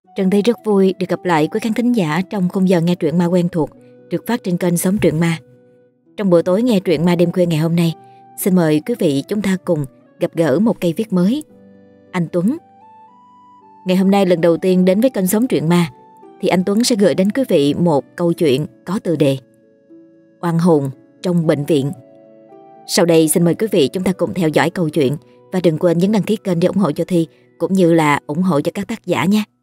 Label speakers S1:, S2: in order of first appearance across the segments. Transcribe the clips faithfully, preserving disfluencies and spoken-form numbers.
S1: Trần Thi rất vui được gặp lại quý khán thính giả trong khung giờ nghe truyện ma quen thuộc được phát trên kênh Sống Truyện Ma. Trong buổi tối nghe truyện ma đêm khuya ngày hôm nay, xin mời quý vị chúng ta cùng gặp gỡ một cây viết mới, anh Tuấn. Ngày hôm nay lần đầu tiên đến với kênh Sống Truyện Ma thì anh Tuấn sẽ gửi đến quý vị một câu chuyện có tựa đề Oan hồn trong bệnh viện. Sau đây xin mời quý vị chúng ta cùng theo dõi câu chuyện và đừng quên nhấn đăng ký kênh để ủng hộ cho Thi cũng như là ủng hộ cho các tác giả nha.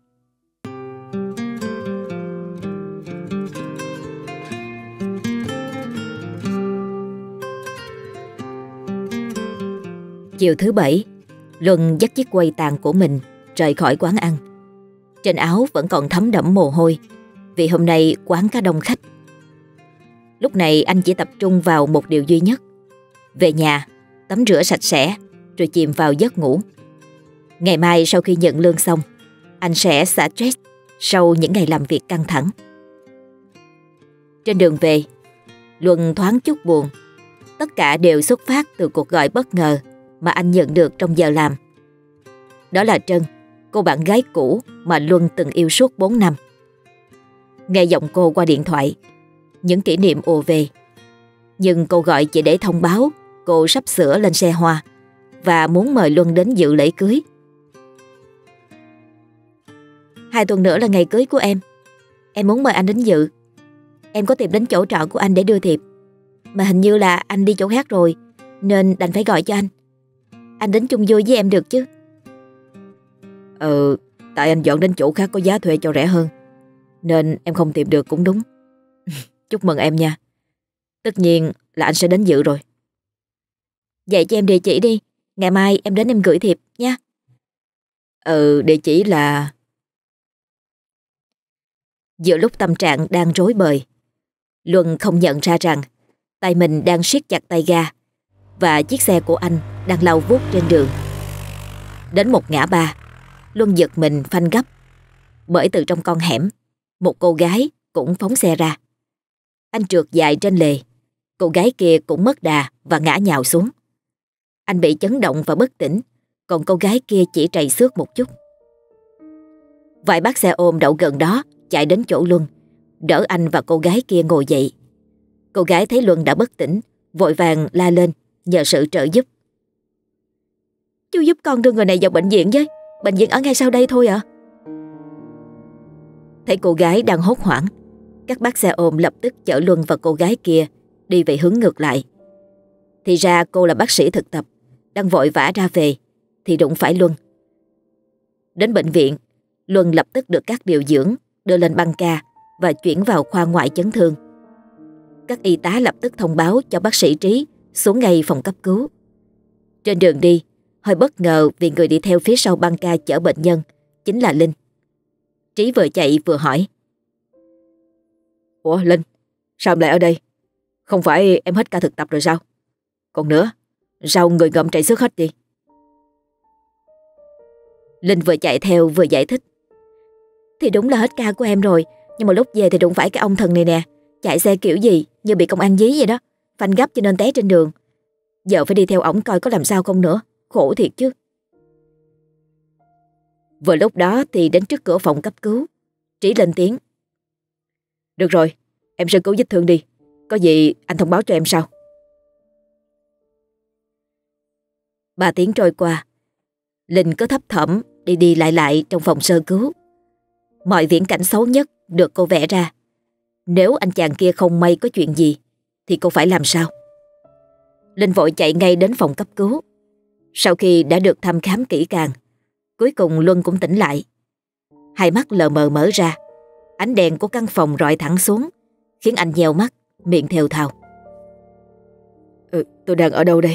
S1: Chiều thứ bảy, Luân dắt chiếc quầy tàn của mình rời khỏi quán ăn. Trên áo vẫn còn thấm đẫm mồ hôi vì hôm nay quán khá đông khách. Lúc này anh chỉ tập trung vào một điều duy nhất: về nhà, tắm rửa sạch sẽ rồi chìm vào giấc ngủ. Ngày mai sau khi nhận lương xong, anh sẽ xả stress sau những ngày làm việc căng thẳng. Trên đường về, Luân thoáng chút buồn. Tất cả đều xuất phát từ cuộc gọi bất ngờ mà anh nhận được trong giờ làm. Đó là Trân, cô bạn gái cũ mà Luân từng yêu suốt bốn năm. Nghe giọng cô qua điện thoại, những kỷ niệm ùa về. Nhưng cô gọi chỉ để thông báo cô sắp sửa lên xe hoa và muốn mời Luân đến dự lễ cưới. Hai tuần nữa là ngày cưới của em. Em muốn mời anh đến dự. Em có tìm đến chỗ trọ của anh để đưa thiệp, mà hình như là anh đi chỗ khác rồi, nên đành phải gọi cho anh. Anh đến chung vui với em được chứ?
S2: Ừ, tại anh dọn đến chỗ khác có giá thuê cho rẻ hơn, nên em không tìm được cũng đúng. Chúc mừng em nha. Tất nhiên là anh sẽ đến dự rồi.
S1: Vậy cho em địa chỉ đi, ngày mai em đến em gửi thiệp nha.
S2: Ừ, địa chỉ là...
S1: Giữa lúc tâm trạng đang rối bời, Luân không nhận ra rằng tay mình đang siết chặt tay ga và chiếc xe của anh đang lao vút trên đường. Đến một ngã ba, Luân giật mình phanh gấp, bởi từ trong con hẻm, một cô gái cũng phóng xe ra. Anh trượt dài trên lề, cô gái kia cũng mất đà và ngã nhào xuống. Anh bị chấn động và bất tỉnh, còn cô gái kia chỉ trầy xước một chút. Vài bác xe ôm đậu gần đó chạy đến chỗ Luân, đỡ anh và cô gái kia ngồi dậy. Cô gái thấy Luân đã bất tỉnh, vội vàng la lên nhờ sự trợ giúp. Chú giúp con đưa người này vào bệnh viện với. Bệnh viện ở ngay sau đây thôi ạ. À? Thấy cô gái đang hốt hoảng, các bác xe ôm lập tức chở Luân và cô gái kia đi về hướng ngược lại. Thì ra cô là bác sĩ thực tập, đang vội vã ra về thì đụng phải Luân. Đến bệnh viện, Luân lập tức được các điều dưỡng đưa lên băng ca và chuyển vào khoa ngoại chấn thương. Các y tá lập tức thông báo cho bác sĩ Trí xuống ngay phòng cấp cứu. Trên đường đi, hơi bất ngờ vì người đi theo phía sau băng ca chở bệnh nhân chính là Linh. Trí vừa chạy vừa hỏi:
S2: Ủa Linh, sao em lại ở đây? Không phải em hết ca thực tập rồi sao? Còn nữa, sao người ngậm trầy xước hết vậy?
S1: Linh vừa chạy theo vừa giải thích: Thì đúng là hết ca của em rồi, nhưng mà lúc về thì đụng phải cái ông thần này nè. Chạy xe kiểu gì như bị công an dí vậy đó, phanh gấp cho nên té trên đường. Giờ phải đi theo ổng coi có làm sao không nữa. Khổ thiệt chứ. Vừa lúc đó thì đến trước cửa phòng cấp cứu, Trí lên tiếng:
S2: Được rồi, em sơ cứu vết thương đi, có gì anh thông báo cho em sau.
S1: Ba tiếng trôi qua, Linh cứ thấp thỏm đi đi lại lại trong phòng sơ cứu. Mọi viễn cảnh xấu nhất được cô vẽ ra. Nếu anh chàng kia không may có chuyện gì thì cô phải làm sao? Linh vội chạy ngay đến phòng cấp cứu. Sau khi đã được thăm khám kỹ càng, cuối cùng Luân cũng tỉnh lại. Hai mắt lờ mờ mở ra, ánh đèn của căn phòng rọi thẳng xuống, khiến anh nheo mắt, miệng thều thào:
S2: ừ, Tôi đang ở đâu đây?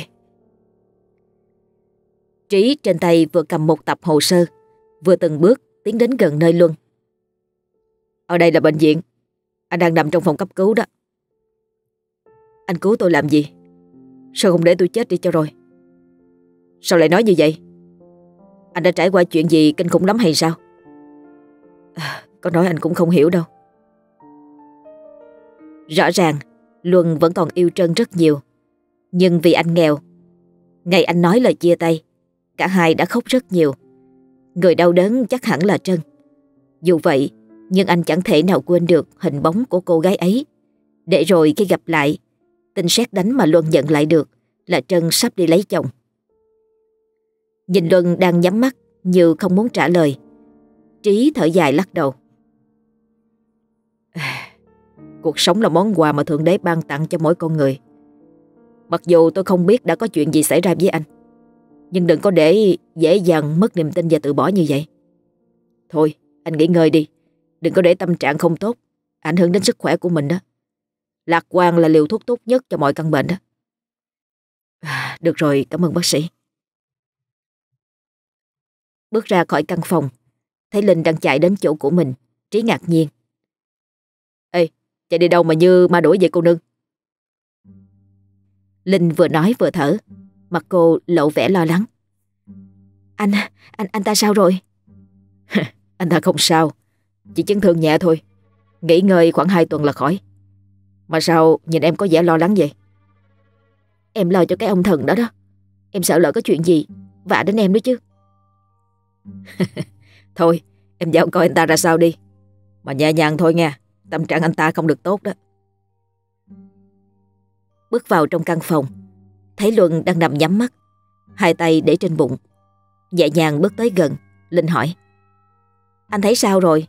S1: Trí trên tay vừa cầm một tập hồ sơ, vừa từng bước tiến đến gần nơi Luân.
S2: Ở đây là bệnh viện, anh đang nằm trong phòng cấp cứu đó. Anh cứu tôi làm gì? Sao không để tôi chết đi cho rồi? Sao lại nói như vậy? Anh đã trải qua chuyện gì kinh khủng lắm hay sao? À, có nói anh cũng không hiểu đâu.
S1: Rõ ràng Luân vẫn còn yêu Trân rất nhiều, nhưng vì anh nghèo, ngày anh nói lời chia tay, cả hai đã khóc rất nhiều. Người đau đớn chắc hẳn là Trân. Dù vậy, nhưng anh chẳng thể nào quên được hình bóng của cô gái ấy. Để rồi khi gặp lại, tin sét đánh mà Luân nhận lại được là Trân sắp đi lấy chồng. Nhìn Luân đang nhắm mắt như không muốn trả lời, Trí thở dài lắc đầu.
S2: Cuộc sống là món quà mà Thượng Đế ban tặng cho mỗi con người. Mặc dù tôi không biết đã có chuyện gì xảy ra với anh, nhưng đừng có để dễ dàng mất niềm tin và từ bỏ như vậy. Thôi, anh nghỉ ngơi đi. Đừng có để tâm trạng không tốt ảnh hưởng đến sức khỏe của mình đó. Lạc quan là liều thuốc tốt nhất cho mọi căn bệnh đó. À, được rồi, cảm ơn bác sĩ.
S1: Bước ra khỏi căn phòng, thấy Linh đang chạy đến chỗ của mình. Trí ngạc nhiên.
S2: Ê, chạy đi đâu mà như ma đuổi vậy cô nương?
S1: Linh vừa nói vừa thở, mặt cô lộ vẻ lo lắng. Anh, anh, anh ta sao rồi?
S2: Anh ta không sao, chỉ chấn thương nhẹ thôi. Nghỉ ngơi khoảng hai tuần là khỏi. Mà sao nhìn em có vẻ lo lắng vậy?
S1: Em lo cho cái ông thần đó đó. Em sợ lỡ có chuyện gì vạ đến em nữa chứ.
S2: Thôi, em vào coi anh ta ra sao đi. Mà nhẹ nhàng thôi nha, tâm trạng anh ta không được tốt đó.
S1: Bước vào trong căn phòng, thấy Luân đang nằm nhắm mắt, hai tay để trên bụng. Nhẹ nhàng bước tới gần, Linh hỏi. Anh thấy sao rồi?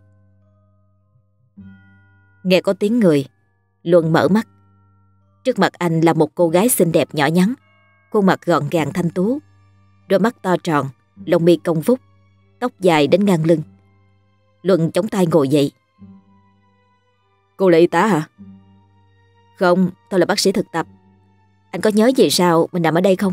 S1: Nghe có tiếng người, Luân mở mắt. Trước mặt anh là một cô gái xinh đẹp nhỏ nhắn, khuôn mặt gọn gàng thanh tú, đôi mắt to tròn, lông mi cong vút, tóc dài đến ngang lưng. Luân chống tay ngồi dậy.
S2: Cô là y tá hả?
S1: Không, tôi là bác sĩ thực tập. Anh có nhớ gì sao mình nằm ở đây không?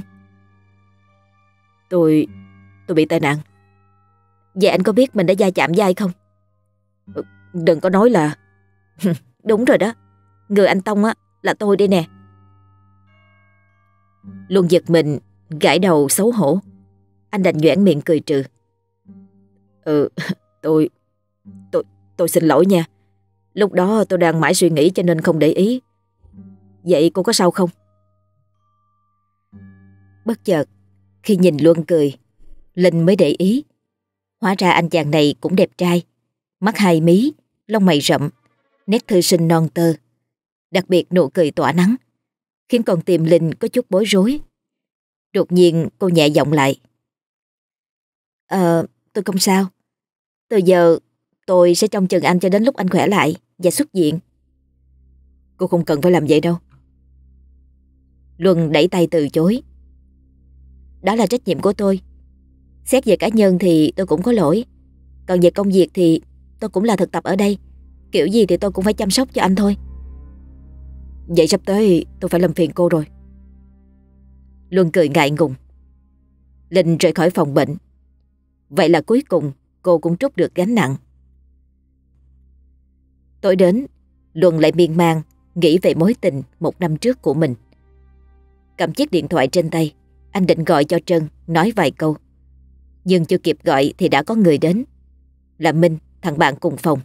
S2: Tôi... tôi bị tai nạn.
S1: Vậy anh có biết mình đã va chạm với ai không?
S2: Đừng có nói là...
S1: Đúng rồi đó, người anh tông á là tôi đây nè. Luân giật mình, gãi đầu xấu hổ. Anh đành nhoẻn miệng cười trừ.
S2: Ừ, tôi... tôi... tôi xin lỗi nha. Lúc đó tôi đang mãi suy nghĩ cho nên không để ý. Vậy cô có sao không?
S1: Bất chợt, khi nhìn Luân cười, Linh mới để ý. Hóa ra anh chàng này cũng đẹp trai. Mắt hai mí, lông mày rậm, nét thư sinh non tơ. Đặc biệt nụ cười tỏa nắng, khiến con tim Linh có chút bối rối. Đột nhiên cô nhẹ giọng lại. Ờ, tôi không sao. Từ giờ tôi sẽ trông chừng anh cho đến lúc anh khỏe lại và xuất viện.
S2: Cô không cần phải làm vậy đâu.
S1: Luân đẩy tay từ chối. Đó là trách nhiệm của tôi. Xét về cá nhân thì tôi cũng có lỗi. Còn về công việc thì tôi cũng là thực tập ở đây. Kiểu gì thì tôi cũng phải chăm sóc cho anh thôi.
S2: Vậy sắp tới tôi phải làm phiền cô rồi.
S1: Luân cười ngại ngùng. Linh rời khỏi phòng bệnh. Vậy là cuối cùng cô cũng trút được gánh nặng. Tối đến, Luân lại miên man nghĩ về mối tình một năm trước của mình. Cầm chiếc điện thoại trên tay, anh định gọi cho Trân nói vài câu. Nhưng chưa kịp gọi thì đã có người đến. Là Minh, thằng bạn cùng phòng.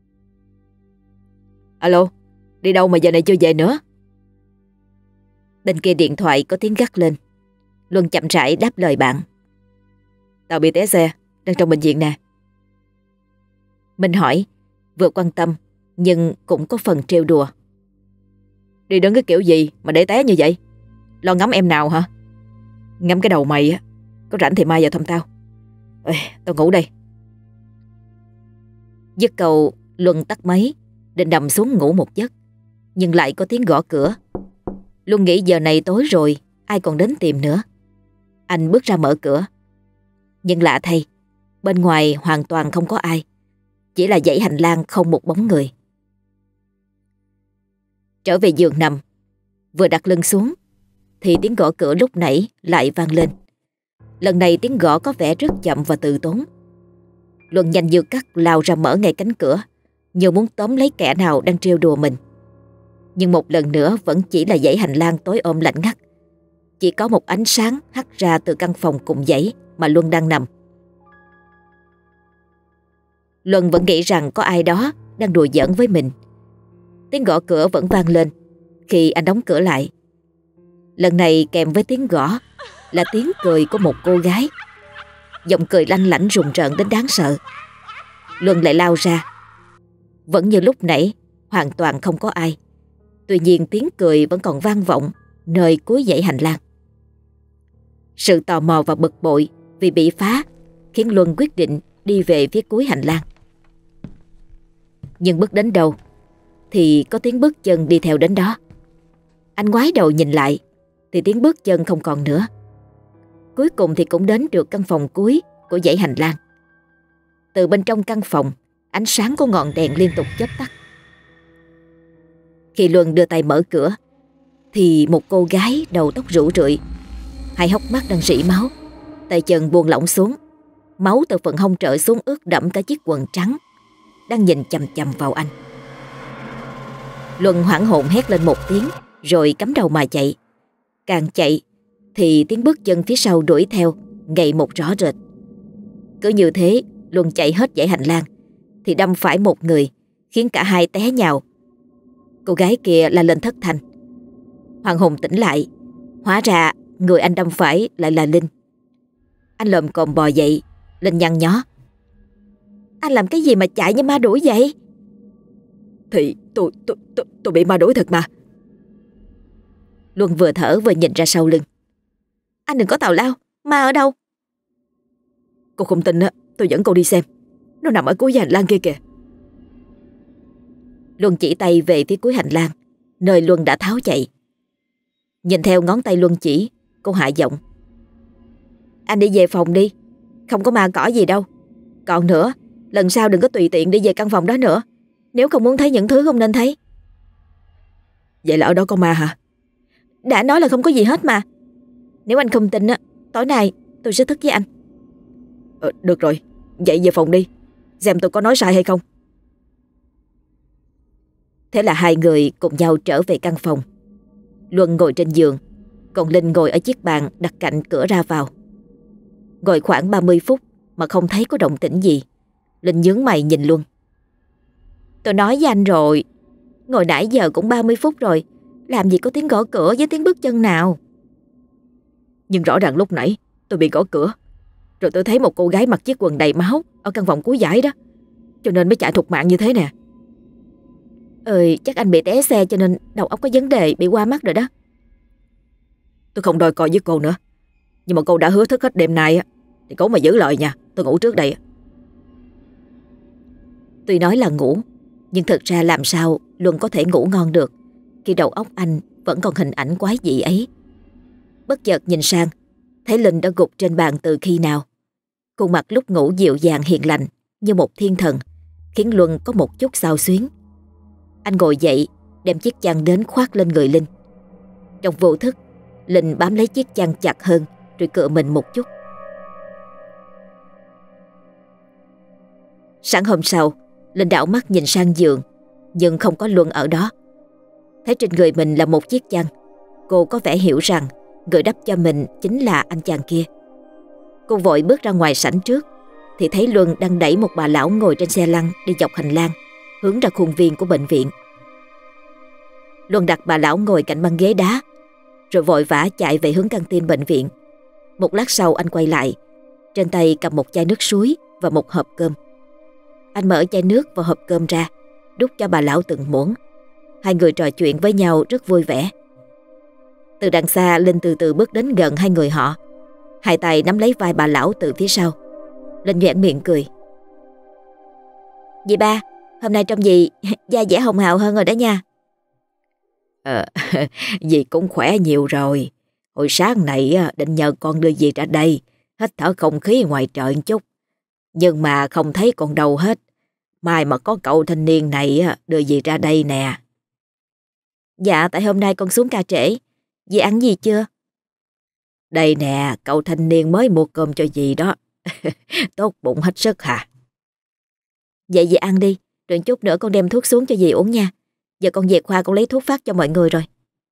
S2: Alo, đi đâu mà giờ này chưa về nữa?
S1: Bên kia điện thoại có tiếng gắt lên. Luân chậm rãi đáp lời bạn.
S2: Tao bị té xe, đang trong bệnh viện nè.
S1: Minh hỏi, vừa quan tâm nhưng cũng có phần trêu đùa.
S2: Đi đứng cái kiểu gì mà để té như vậy? Lo ngắm em nào hả? Ngắm cái đầu mày á. Có rảnh thì mai vào thăm tao. Ê, tao ngủ đây.
S1: Dứt câu, Luân tắt máy, định nằm xuống ngủ một giấc. Nhưng lại có tiếng gõ cửa. Luân nghĩ giờ này tối rồi, ai còn đến tìm nữa. Anh bước ra mở cửa. Nhưng lạ thay, bên ngoài hoàn toàn không có ai. Chỉ là dãy hành lang không một bóng người. Trở về giường nằm, vừa đặt lưng xuống thì tiếng gõ cửa lúc nãy lại vang lên. Lần này tiếng gõ có vẻ rất chậm và từ tốn. Luân nhanh như cắt lao ra mở ngay cánh cửa, như muốn tóm lấy kẻ nào đang trêu đùa mình. Nhưng một lần nữa vẫn chỉ là dãy hành lang tối om lạnh ngắt. Chỉ có một ánh sáng hắt ra từ căn phòng cùng dãy mà Luân đang nằm. Luân vẫn nghĩ rằng có ai đó đang đùa giỡn với mình. Tiếng gõ cửa vẫn vang lên khi anh đóng cửa lại. Lần này kèm với tiếng gõ là tiếng cười của một cô gái. Giọng cười lanh lảnh rùng rợn đến đáng sợ. Luân lại lao ra. Vẫn như lúc nãy, hoàn toàn không có ai. Tuy nhiên tiếng cười vẫn còn vang vọng nơi cuối dãy hành lang. Sự tò mò và bực bội vì bị phá khiến Luân quyết định đi về phía cuối hành lang. Nhưng bước đến đâu thì có tiếng bước chân đi theo đến đó. Anh ngoái đầu nhìn lại thì tiếng bước chân không còn nữa. Cuối cùng thì cũng đến được căn phòng cuối của dãy hành lang. Từ bên trong căn phòng, ánh sáng của ngọn đèn liên tục chớp tắt. Khi Luân đưa tay mở cửa thì một cô gái đầu tóc rủ rượi, hai hốc mắt đang rỉ máu, tay chân buông lỏng xuống, máu từ phần hông trở xuống ướt đẫm cả chiếc quần trắng, đang nhìn chằm chằm vào anh. Luân hoảng hồn hét lên một tiếng rồi cắm đầu mà chạy. Càng chạy thì tiếng bước chân phía sau đuổi theo ngày một rõ rệt. Cứ như thế Luân chạy hết dãy hành lang thì đâm phải một người, khiến cả hai té nhào. Cô gái kia là Linh Thất Thanh. Hoàng hồn tỉnh lại, hóa ra người anh đâm phải lại là Linh. Anh lồm cồm bò dậy. Linh nhăn nhó: "Anh làm cái gì mà chạy như ma đuổi vậy?"
S2: Thì tôi, tôi, tôi, tôi bị ma đuổi thật mà.
S1: Luân vừa thở vừa nhìn ra sau lưng. "Anh đừng có tào lao, ma ở đâu?"
S2: "Cô không tin á, tôi dẫn cô đi xem. Nó nằm ở cuối hành lang kia kìa."
S1: Luân chỉ tay về phía cuối hành lang, nơi Luân đã tháo chạy. Nhìn theo ngón tay Luân chỉ, cô hạ giọng: "Anh đi về phòng đi, không có ma cỏ gì đâu. Còn nữa, lần sau đừng có tùy tiện đi về căn phòng đó nữa, nếu không muốn thấy những thứ không nên thấy."
S2: "Vậy là ở đó có ma hả?"
S1: "Đã nói là không có gì hết mà. Nếu anh không tin á, tối nay tôi sẽ thức với anh."
S2: Ờ, được rồi, vậy về phòng đi, xem tôi có nói sai hay không."
S1: Thế là hai người cùng nhau trở về căn phòng. Luân ngồi trên giường, còn Linh ngồi ở chiếc bàn đặt cạnh cửa ra vào. Ngồi khoảng ba mươi phút mà không thấy có động tĩnh gì. Linh nhướng mày nhìn Luân: "Tôi nói với anh rồi, ngồi nãy giờ cũng ba mươi phút rồi, làm gì có tiếng gõ cửa với tiếng bước chân nào."
S2: "Nhưng rõ ràng lúc nãy tôi bị gõ cửa, rồi tôi thấy một cô gái mặc chiếc quần đầy máu ở căn phòng cuối dãy đó, cho nên mới chạy thục mạng như thế nè."
S1: "Ơi, chắc anh bị té xe cho nên đầu óc có vấn đề, bị qua mắt rồi đó."
S2: "Tôi không đòi coi với cô nữa, nhưng mà cô đã hứa thức hết đêm nay thì cố mà giữ lời nha, tôi ngủ trước đây."
S1: Tuy nói là ngủ, nhưng thực ra làm sao Luân có thể ngủ ngon được khi đầu óc anh vẫn còn hình ảnh quái dị ấy. Bất chợt nhìn sang, thấy Linh đã gục trên bàn từ khi nào. Khuôn mặt lúc ngủ dịu dàng hiền lành như một thiên thần, khiến Luân có một chút xao xuyến. Anh ngồi dậy, đem chiếc chăn đến khoác lên người Linh. Trong vô thức, Linh bám lấy chiếc chăn chặt hơn rồi cựa mình một chút. Sáng hôm sau, Linh đảo mắt nhìn sang giường, nhưng không có Luân ở đó. Thấy trên người mình là một chiếc chăn, cô có vẻ hiểu rằng người đắp cho mình chính là anh chàng kia. Cô vội bước ra ngoài sảnh trước thì thấy Luân đang đẩy một bà lão ngồi trên xe lăn đi dọc hành lang, hướng ra khuôn viên của bệnh viện. Luân đặt bà lão ngồi cạnh băng ghế đá, rồi vội vã chạy về hướng căng tin bệnh viện. Một lát sau anh quay lại, trên tay cầm một chai nước suối và một hộp cơm. Anh mở chai nước và hộp cơm ra, đút cho bà lão từng muỗng. Hai người trò chuyện với nhau rất vui vẻ. Từ đằng xa, Linh từ từ bước đến gần hai người họ, hai tay nắm lấy vai bà lão từ phía sau. Linh nhoẻn miệng cười: "Dì ba, hôm nay trông dì da dẻ hồng hào hơn rồi đó nha."
S2: Ờ, dì cũng khỏe nhiều rồi. Hồi sáng này định nhờ con đưa dì ra đây, hít thở không khí ngoài trời một chút. Nhưng mà không thấy con đâu hết. Mai mà có cậu thanh niên này đưa dì ra đây nè.
S1: Dạ, tại hôm nay con xuống ca trễ. Dì ăn gì chưa?
S2: Đây nè, cậu thanh niên mới mua cơm cho dì đó. Tốt bụng hết sức hả?
S1: Vậy dì ăn đi, rồi chút nữa con đem thuốc xuống cho dì uống nha. Giờ con về khoa con lấy thuốc phát cho mọi người rồi.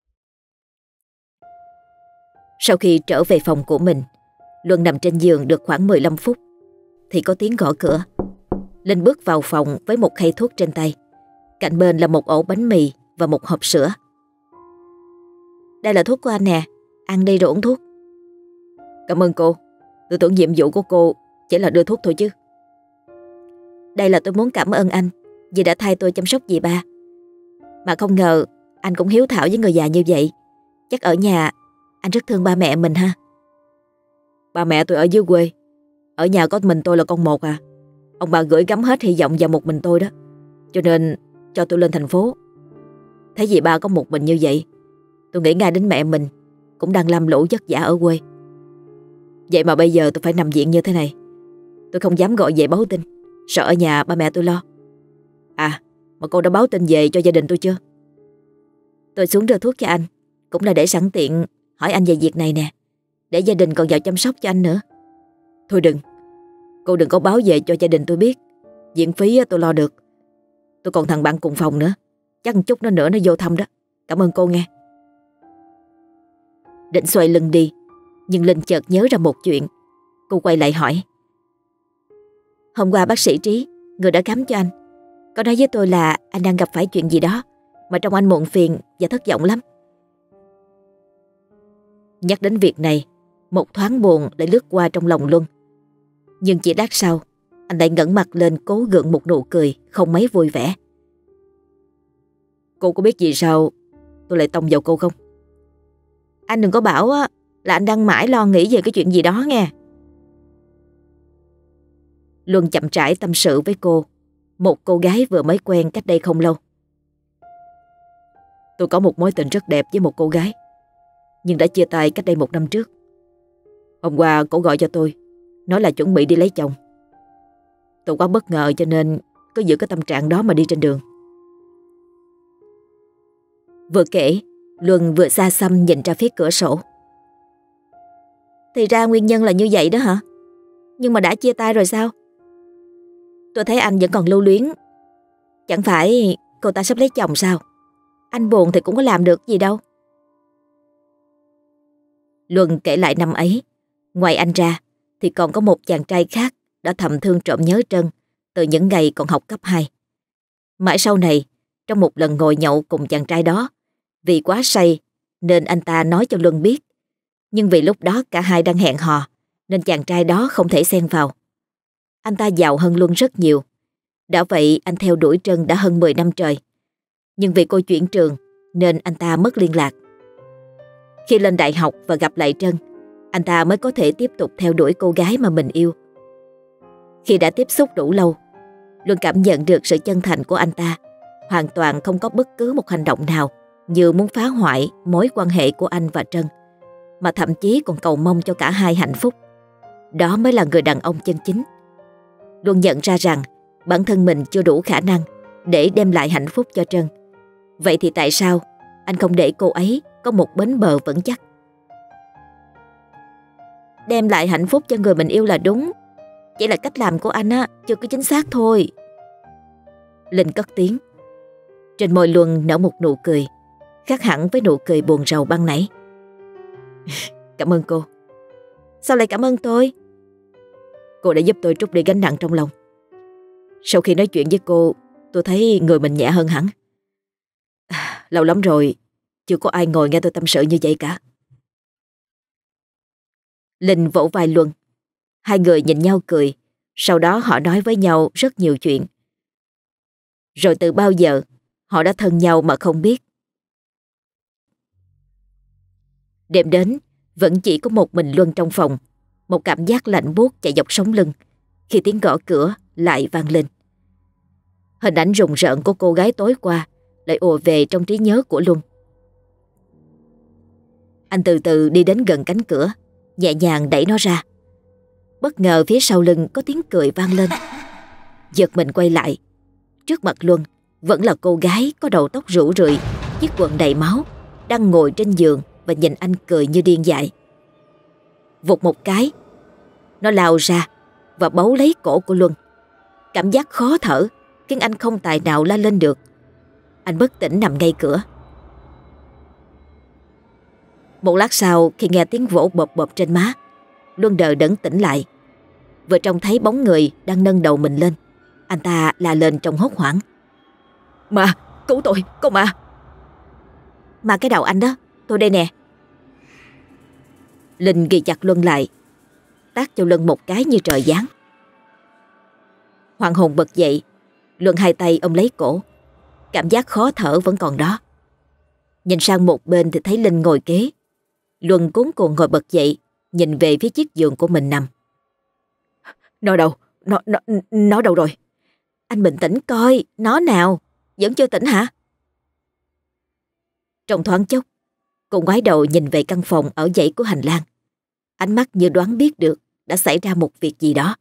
S1: Sau khi trở về phòng của mình, Luân nằm trên giường được khoảng mười lăm phút thì có tiếng gõ cửa. Linh bước vào phòng với một khay thuốc trên tay. Cạnh bên là một ổ bánh mì và một hộp sữa. "Đây là thuốc của anh nè, ăn đi rồi uống thuốc."
S2: "Cảm ơn cô, tôi tưởng nhiệm vụ của cô chỉ là đưa thuốc thôi chứ."
S1: Đây là tôi muốn cảm ơn anh vì đã thay tôi chăm sóc dì ba. Mà không ngờ anh cũng hiếu thảo với người già như vậy. Chắc ở nhà anh rất thương ba mẹ mình ha.
S2: Ba mẹ tôi ở dưới quê, ở nhà có mình tôi là con một à. Ông bà gửi gắm hết hy vọng vào một mình tôi đó, cho nên cho tôi lên thành phố. Thấy dì ba có một mình như vậy, tôi nghĩ ngay đến mẹ mình cũng đang lam lũ vất vả ở quê. Vậy mà bây giờ tôi phải nằm viện như thế này. Tôi không dám gọi về báo tin, sợ ở nhà ba mẹ tôi lo. À, mà cô đã báo tin về cho gia đình tôi chưa?
S1: Tôi xuống đưa thuốc cho anh cũng là để sẵn tiện hỏi anh về việc này nè, để gia đình còn vào chăm sóc cho anh nữa.
S2: Thôi đừng, cô đừng có báo về cho gia đình tôi biết. Viện phí tôi lo được. Tôi còn thằng bạn cùng phòng nữa, chắc một chút nữa nữa nó vô thăm đó. Cảm ơn cô nghe.
S1: Định xoay lưng đi, nhưng Linh chợt nhớ ra một chuyện. Cô quay lại hỏi: Hôm qua bác sĩ Trí, người đã khám cho anh, có nói với tôi là anh đang gặp phải chuyện gì đó mà trông anh muộn phiền và thất vọng lắm. Nhắc đến việc này, một thoáng buồn lại lướt qua trong lòng Luân. Nhưng chỉ lát sau, anh lại ngẩng mặt lên cố gượng một nụ cười không mấy vui vẻ.
S2: Cô có biết vì sao tôi lại tông vào cô không?
S1: Anh đừng có bảo là anh đang mãi lo nghĩ về cái chuyện gì đó nghe. Luân chậm rãi tâm sự với cô, một cô gái vừa mới quen cách đây không lâu.
S2: Tôi có một mối tình rất đẹp với một cô gái, nhưng đã chia tay cách đây một năm trước. Hôm qua cô gọi cho tôi, nói là chuẩn bị đi lấy chồng. Tôi quá bất ngờ cho nên cứ giữ cái tâm trạng đó mà đi trên đường.
S1: Vừa kể, Luân vừa xa xăm nhìn ra phía cửa sổ. Thì ra nguyên nhân là như vậy đó hả? Nhưng mà đã chia tay rồi sao? Tôi thấy anh vẫn còn lưu luyến. Chẳng phải cô ta sắp lấy chồng sao? Anh buồn thì cũng có làm được gì đâu. Luân kể lại năm ấy, ngoài anh ra thì còn có một chàng trai khác đã thầm thương trộm nhớ Trân từ những ngày còn học cấp hai. Mãi sau này, trong một lần ngồi nhậu cùng chàng trai đó, vì quá say nên anh ta nói cho Luân biết. Nhưng vì lúc đó cả hai đang hẹn hò nên chàng trai đó không thể xen vào. Anh ta giàu hơn Luân rất nhiều. Đã vậy anh theo đuổi Trân đã hơn mười năm trời. Nhưng vì cô chuyển trường nên anh ta mất liên lạc. Khi lên đại học và gặp lại Trân, anh ta mới có thể tiếp tục theo đuổi cô gái mà mình yêu. Khi đã tiếp xúc đủ lâu, Luân cảm nhận được sự chân thành của anh ta, hoàn toàn không có bất cứ một hành động nào như muốn phá hoại mối quan hệ của anh và Trân, mà thậm chí còn cầu mong cho cả hai hạnh phúc. Đó mới là người đàn ông chân chính. Luân nhận ra rằng bản thân mình chưa đủ khả năng để đem lại hạnh phúc cho Trân. Vậy thì tại sao anh không để cô ấy có một bến bờ vững chắc? Đem lại hạnh phúc cho người mình yêu là đúng, chỉ là cách làm của anh á chưa có chính xác thôi. Linh cất tiếng. Trên môi Luân nở một nụ cười, khác hẳn với nụ cười buồn rầu ban nãy.
S2: Cảm ơn cô.
S1: Sao lại cảm ơn tôi?
S2: Cô đã giúp tôi trút đi gánh nặng trong lòng. Sau khi nói chuyện với cô, tôi thấy người mình nhẹ hơn hẳn. Lâu lắm rồi chưa có ai ngồi nghe tôi tâm sự như vậy cả.
S1: Linh vỗ vai Luân. Hai người nhìn nhau cười. Sau đó họ nói với nhau rất nhiều chuyện. Rồi từ bao giờ họ đã thân nhau mà không biết. Đêm đến vẫn chỉ có một mình Luân trong phòng. Một cảm giác lạnh buốt chạy dọc sống lưng khi tiếng gõ cửa lại vang lên. Hình ảnh rùng rợn của cô gái tối qua lại ùa về trong trí nhớ của Luân. Anh từ từ đi đến gần cánh cửa, nhẹ nhàng đẩy nó ra. Bất ngờ phía sau lưng có tiếng cười vang lên. Giật mình quay lại. Trước mặt Luân vẫn là cô gái có đầu tóc rủ rượi, chiếc quần đầy máu, đang ngồi trên giường và nhìn anh cười như điên dại. Vụt một cái, nó lao ra và bấu lấy cổ của Luân. Cảm giác khó thở khiến anh không tài nào la lên được. Anh bất tỉnh nằm ngay cửa. Một lát sau, khi nghe tiếng vỗ bộp bộp trên má, Luân đờ đẫn tỉnh lại. Vừa trông thấy bóng người đang nâng đầu mình lên, anh ta la lên trong hốt hoảng.
S2: Ma, cứu tôi, có ma.
S1: Ma cái đầu anh đó, tôi đây nè. Linh ghi chặt Luân lại, tát cho Luân một cái như trời giáng. Hoàng hồn bật dậy, Luân hai tay ôm lấy cổ. Cảm giác khó thở vẫn còn đó. Nhìn sang một bên thì thấy Linh ngồi kế. Luân cuống cuồng ngồi bật dậy, nhìn về phía chiếc giường của mình nằm.
S2: Nó đâu? Nó, nó, nó đâu rồi?
S1: Anh bình tĩnh coi, nó nào? Vẫn chưa tỉnh hả? Trong thoáng chốc, cô ngoái đầu nhìn về căn phòng ở dãy của hành lang. Ánh mắt như đoán biết được đã xảy ra một việc gì đó.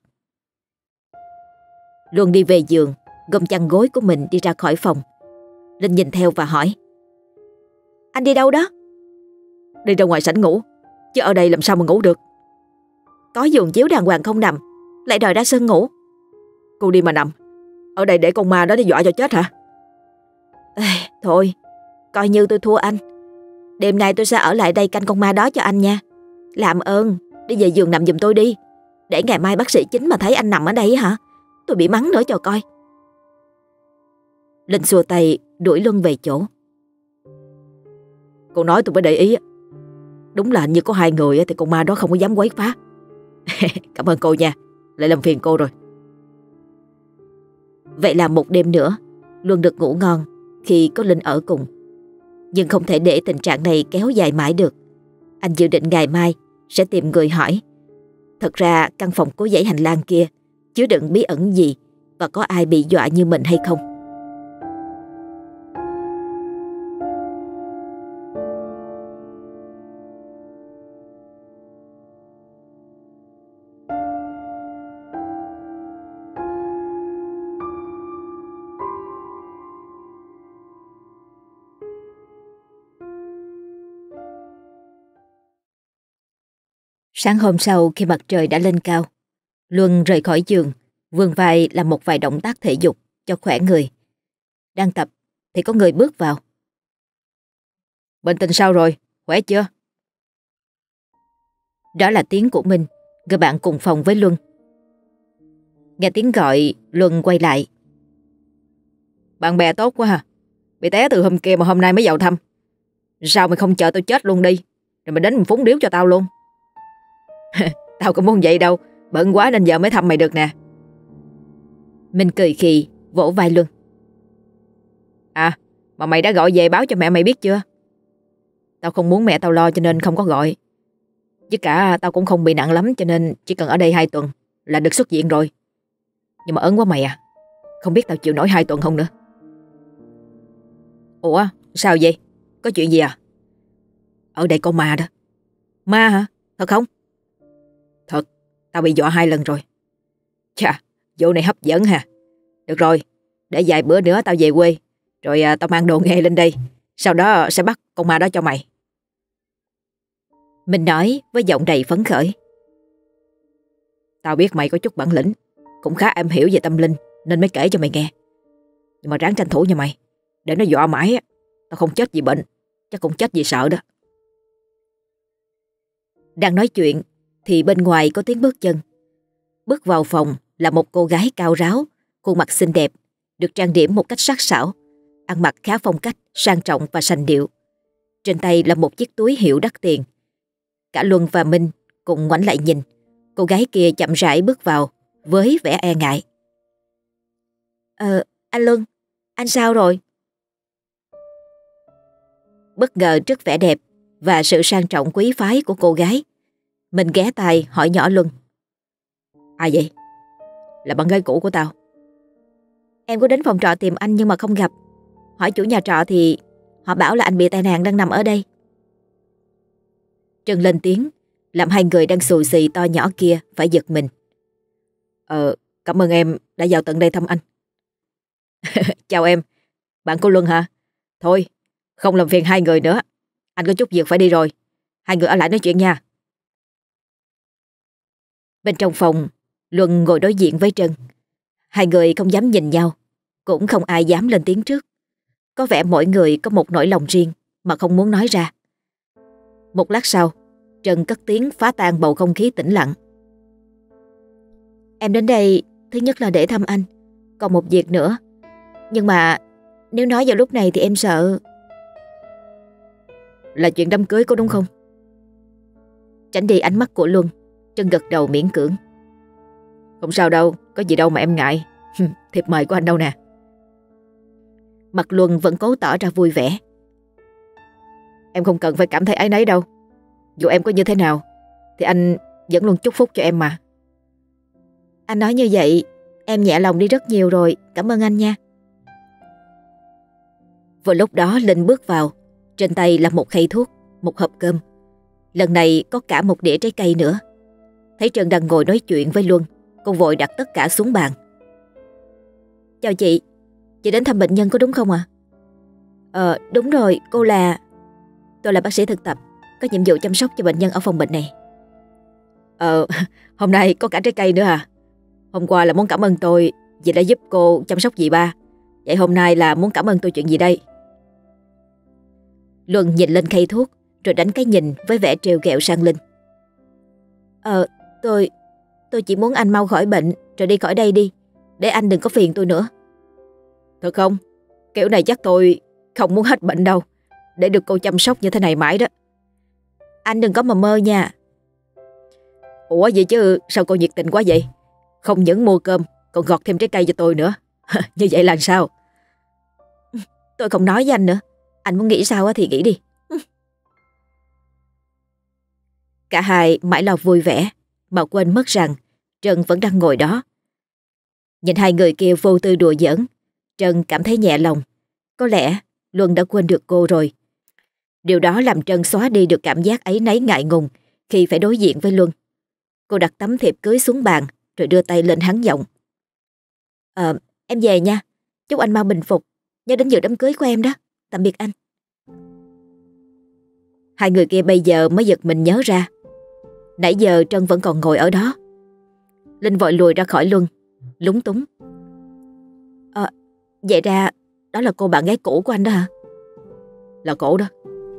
S1: Luân đi về giường, gom chăn gối của mình đi ra khỏi phòng. Linh nhìn theo và hỏi: Anh đi đâu đó?
S2: Đi ra ngoài sảnh ngủ, chứ ở đây làm sao mà ngủ được.
S1: Có giường chiếu đàng hoàng không nằm, lại đòi ra sân ngủ.
S2: Cô đi mà nằm, ở đây để con ma đó đi dọa cho chết hả?
S1: Ê, thôi, coi như tôi thua anh. Đêm nay tôi sẽ ở lại đây canh con ma đó cho anh nha. Làm ơn, đi về giường nằm giùm tôi đi. Để ngày mai bác sĩ chính mà thấy anh nằm ở đây hả, tôi bị mắng nữa cho coi. Linh xua tay đuổi Luân về chỗ.
S2: Cô nói tôi mới để ý. Đúng là hình như có hai người thì con ma đó không có dám quấy phá. Cảm ơn cô nha, lại làm phiền cô rồi.
S1: Vậy là một đêm nữa Luân được ngủ ngon khi có Linh ở cùng. Nhưng không thể để tình trạng này kéo dài mãi được. Anh dự định ngày mai sẽ tìm người hỏi. Thật ra căn phòng cuối dãy hành lang kia chứa đựng bí ẩn gì, và có ai bị dọa như mình hay không. Sáng hôm sau khi mặt trời đã lên cao, Luân rời khỏi giường, vươn vai làm một vài động tác thể dục cho khỏe người. Đang tập thì có người bước vào.
S2: Bệnh tình sao rồi? Khỏe chưa?
S1: Đó là tiếng của Minh, người bạn cùng phòng với Luân. Nghe tiếng gọi, Luân quay lại.
S2: Bạn bè tốt quá ha. Bị té từ hôm kia mà hôm nay mới vào thăm. Sao mày không chờ tôi chết luôn đi, rồi mày đến mình phúng điếu cho tao luôn? Tao cũng muốn vậy đâu, bận quá nên giờ mới thăm mày được nè.
S1: Minh cười khì vỗ vai Luân.
S2: À, mà mày đã gọi về báo cho mẹ mày biết chưa? Tao không muốn mẹ tao lo cho nên không có gọi. Với cả tao cũng không bị nặng lắm, cho nên chỉ cần ở đây hai tuần là được xuất viện rồi. Nhưng mà ớn quá mày à, không biết tao chịu nổi hai tuần không nữa. Ủa sao vậy? Có chuyện gì à? Ở đây có ma đó. Ma hả? Thật không? Thật, tao bị dọa hai lần rồi. Chà, vụ này hấp dẫn ha. Được rồi, để vài bữa nữa tao về quê, rồi à, tao mang đồ nghề lên đây, sau đó sẽ bắt con ma đó cho mày.
S1: Mình nói với giọng đầy phấn khởi.
S2: Tao biết mày có chút bản lĩnh, cũng khá am hiểu về tâm linh, nên mới kể cho mày nghe. Nhưng mà ráng tranh thủ nha mày, để nó dọa mãi tao không chết vì bệnh, chắc cũng chết vì sợ đó.
S1: Đang nói chuyện thì bên ngoài có tiếng bước chân. Bước vào phòng là một cô gái cao ráo, khuôn mặt xinh đẹp, được trang điểm một cách sắc sảo, ăn mặc khá phong cách, sang trọng và sành điệu. Trên tay là một chiếc túi hiệu đắt tiền. Cả Luân và Minh cùng ngoảnh lại nhìn. Cô gái kia chậm rãi bước vào với vẻ e ngại. Ờ, anh Luân, anh sao rồi? Bất ngờ trước vẻ đẹp và sự sang trọng quý phái của cô gái, mình ghé tai hỏi nhỏ Luân.
S2: Ai vậy? Là bạn gái cũ của tao.
S1: Em có đến phòng trọ tìm anh nhưng mà không gặp. Hỏi chủ nhà trọ thì họ bảo là anh bị tai nạn đang nằm ở đây. Trân lên tiếng, làm hai người đang xù xì to nhỏ kia phải giật mình.
S2: Ờ, cảm ơn em đã vào tận đây thăm anh. Chào em, bạn của Luân hả? Thôi, không làm phiền hai người nữa. Anh có chút việc phải đi rồi. Hai người ở lại nói chuyện nha.
S1: Bên trong phòng, Luân ngồi đối diện với Trân. Hai người không dám nhìn nhau, cũng không ai dám lên tiếng trước. Có vẻ mỗi người có một nỗi lòng riêng mà không muốn nói ra. Một lát sau, Trân cất tiếng phá tan bầu không khí tĩnh lặng. Em đến đây thứ nhất là để thăm anh, còn một việc nữa. Nhưng mà nếu nói vào lúc này thì em sợ.
S2: Là chuyện đám cưới có đúng không?
S1: Tránh đi ánh mắt của Luân, Trân gật đầu miễn cưỡng.
S2: Không sao đâu, có gì đâu mà em ngại. Thiệp mời của anh đâu nè?
S1: Mặt Luân vẫn cố tỏ ra vui vẻ.
S2: Em không cần phải cảm thấy áy náy đâu. Dù em có như thế nào thì anh vẫn luôn chúc phúc cho em mà.
S1: Anh nói như vậy em nhẹ lòng đi rất nhiều rồi. Cảm ơn anh nha. Vừa lúc đó Linh bước vào. Trên tay là một khay thuốc, một hộp cơm. Lần này có cả một đĩa trái cây nữa. Thấy Trân đang ngồi nói chuyện với Luân, cô vội đặt tất cả xuống bàn. Chào chị. Chị đến thăm bệnh nhân có đúng không ạ? Ờ đúng rồi, cô là... Tôi là bác sĩ thực tập, có nhiệm vụ chăm sóc cho bệnh nhân ở phòng bệnh này.
S2: Ờ hôm nay có cả trái cây nữa à? Hôm qua là muốn cảm ơn tôi vì đã giúp cô chăm sóc dì ba. Vậy hôm nay là muốn cảm ơn tôi chuyện gì đây?
S1: Luân nhìn lên khay thuốc rồi đánh cái nhìn với vẻ trêu ghẹo sang Linh. Ờ tôi... Tôi chỉ muốn anh mau khỏi bệnh rồi đi khỏi đây đi, để anh đừng có phiền tôi nữa.
S2: Thật không? Kiểu này chắc tôi không muốn hết bệnh đâu, để được cô chăm sóc như thế này mãi đó.
S1: Anh đừng có mà mơ nha.
S2: Ủa vậy chứ sao cô nhiệt tình quá vậy? Không những mua cơm còn gọt thêm trái cây cho tôi nữa. Như vậy là sao?
S1: Tôi không nói với anh nữa. Anh muốn nghĩ sao thì nghĩ đi. Cả hai mãi lo vui vẻ mà quên mất rằng Trân vẫn đang ngồi đó. Nhìn hai người kia vô tư đùa giỡn, Trân cảm thấy nhẹ lòng. Có lẽ Luân đã quên được cô rồi. Điều đó làm Trân xóa đi được cảm giác áy náy ngại ngùng khi phải đối diện với Luân. Cô đặt tấm thiệp cưới xuống bàn rồi đưa tay lên hắn giọng. Ờ, em về nha. Chúc anh mau bình phục. Nhớ đến dự đám cưới của em đó. Tạm biệt anh. Hai người kia bây giờ mới giật mình nhớ ra. Nãy giờ Trân vẫn còn ngồi ở đó. Linh vội lùi ra khỏi Luân, lúng túng. Ờ, vậy ra đó là cô bạn gái cũ của anh đó hả?
S2: Là cổ đó.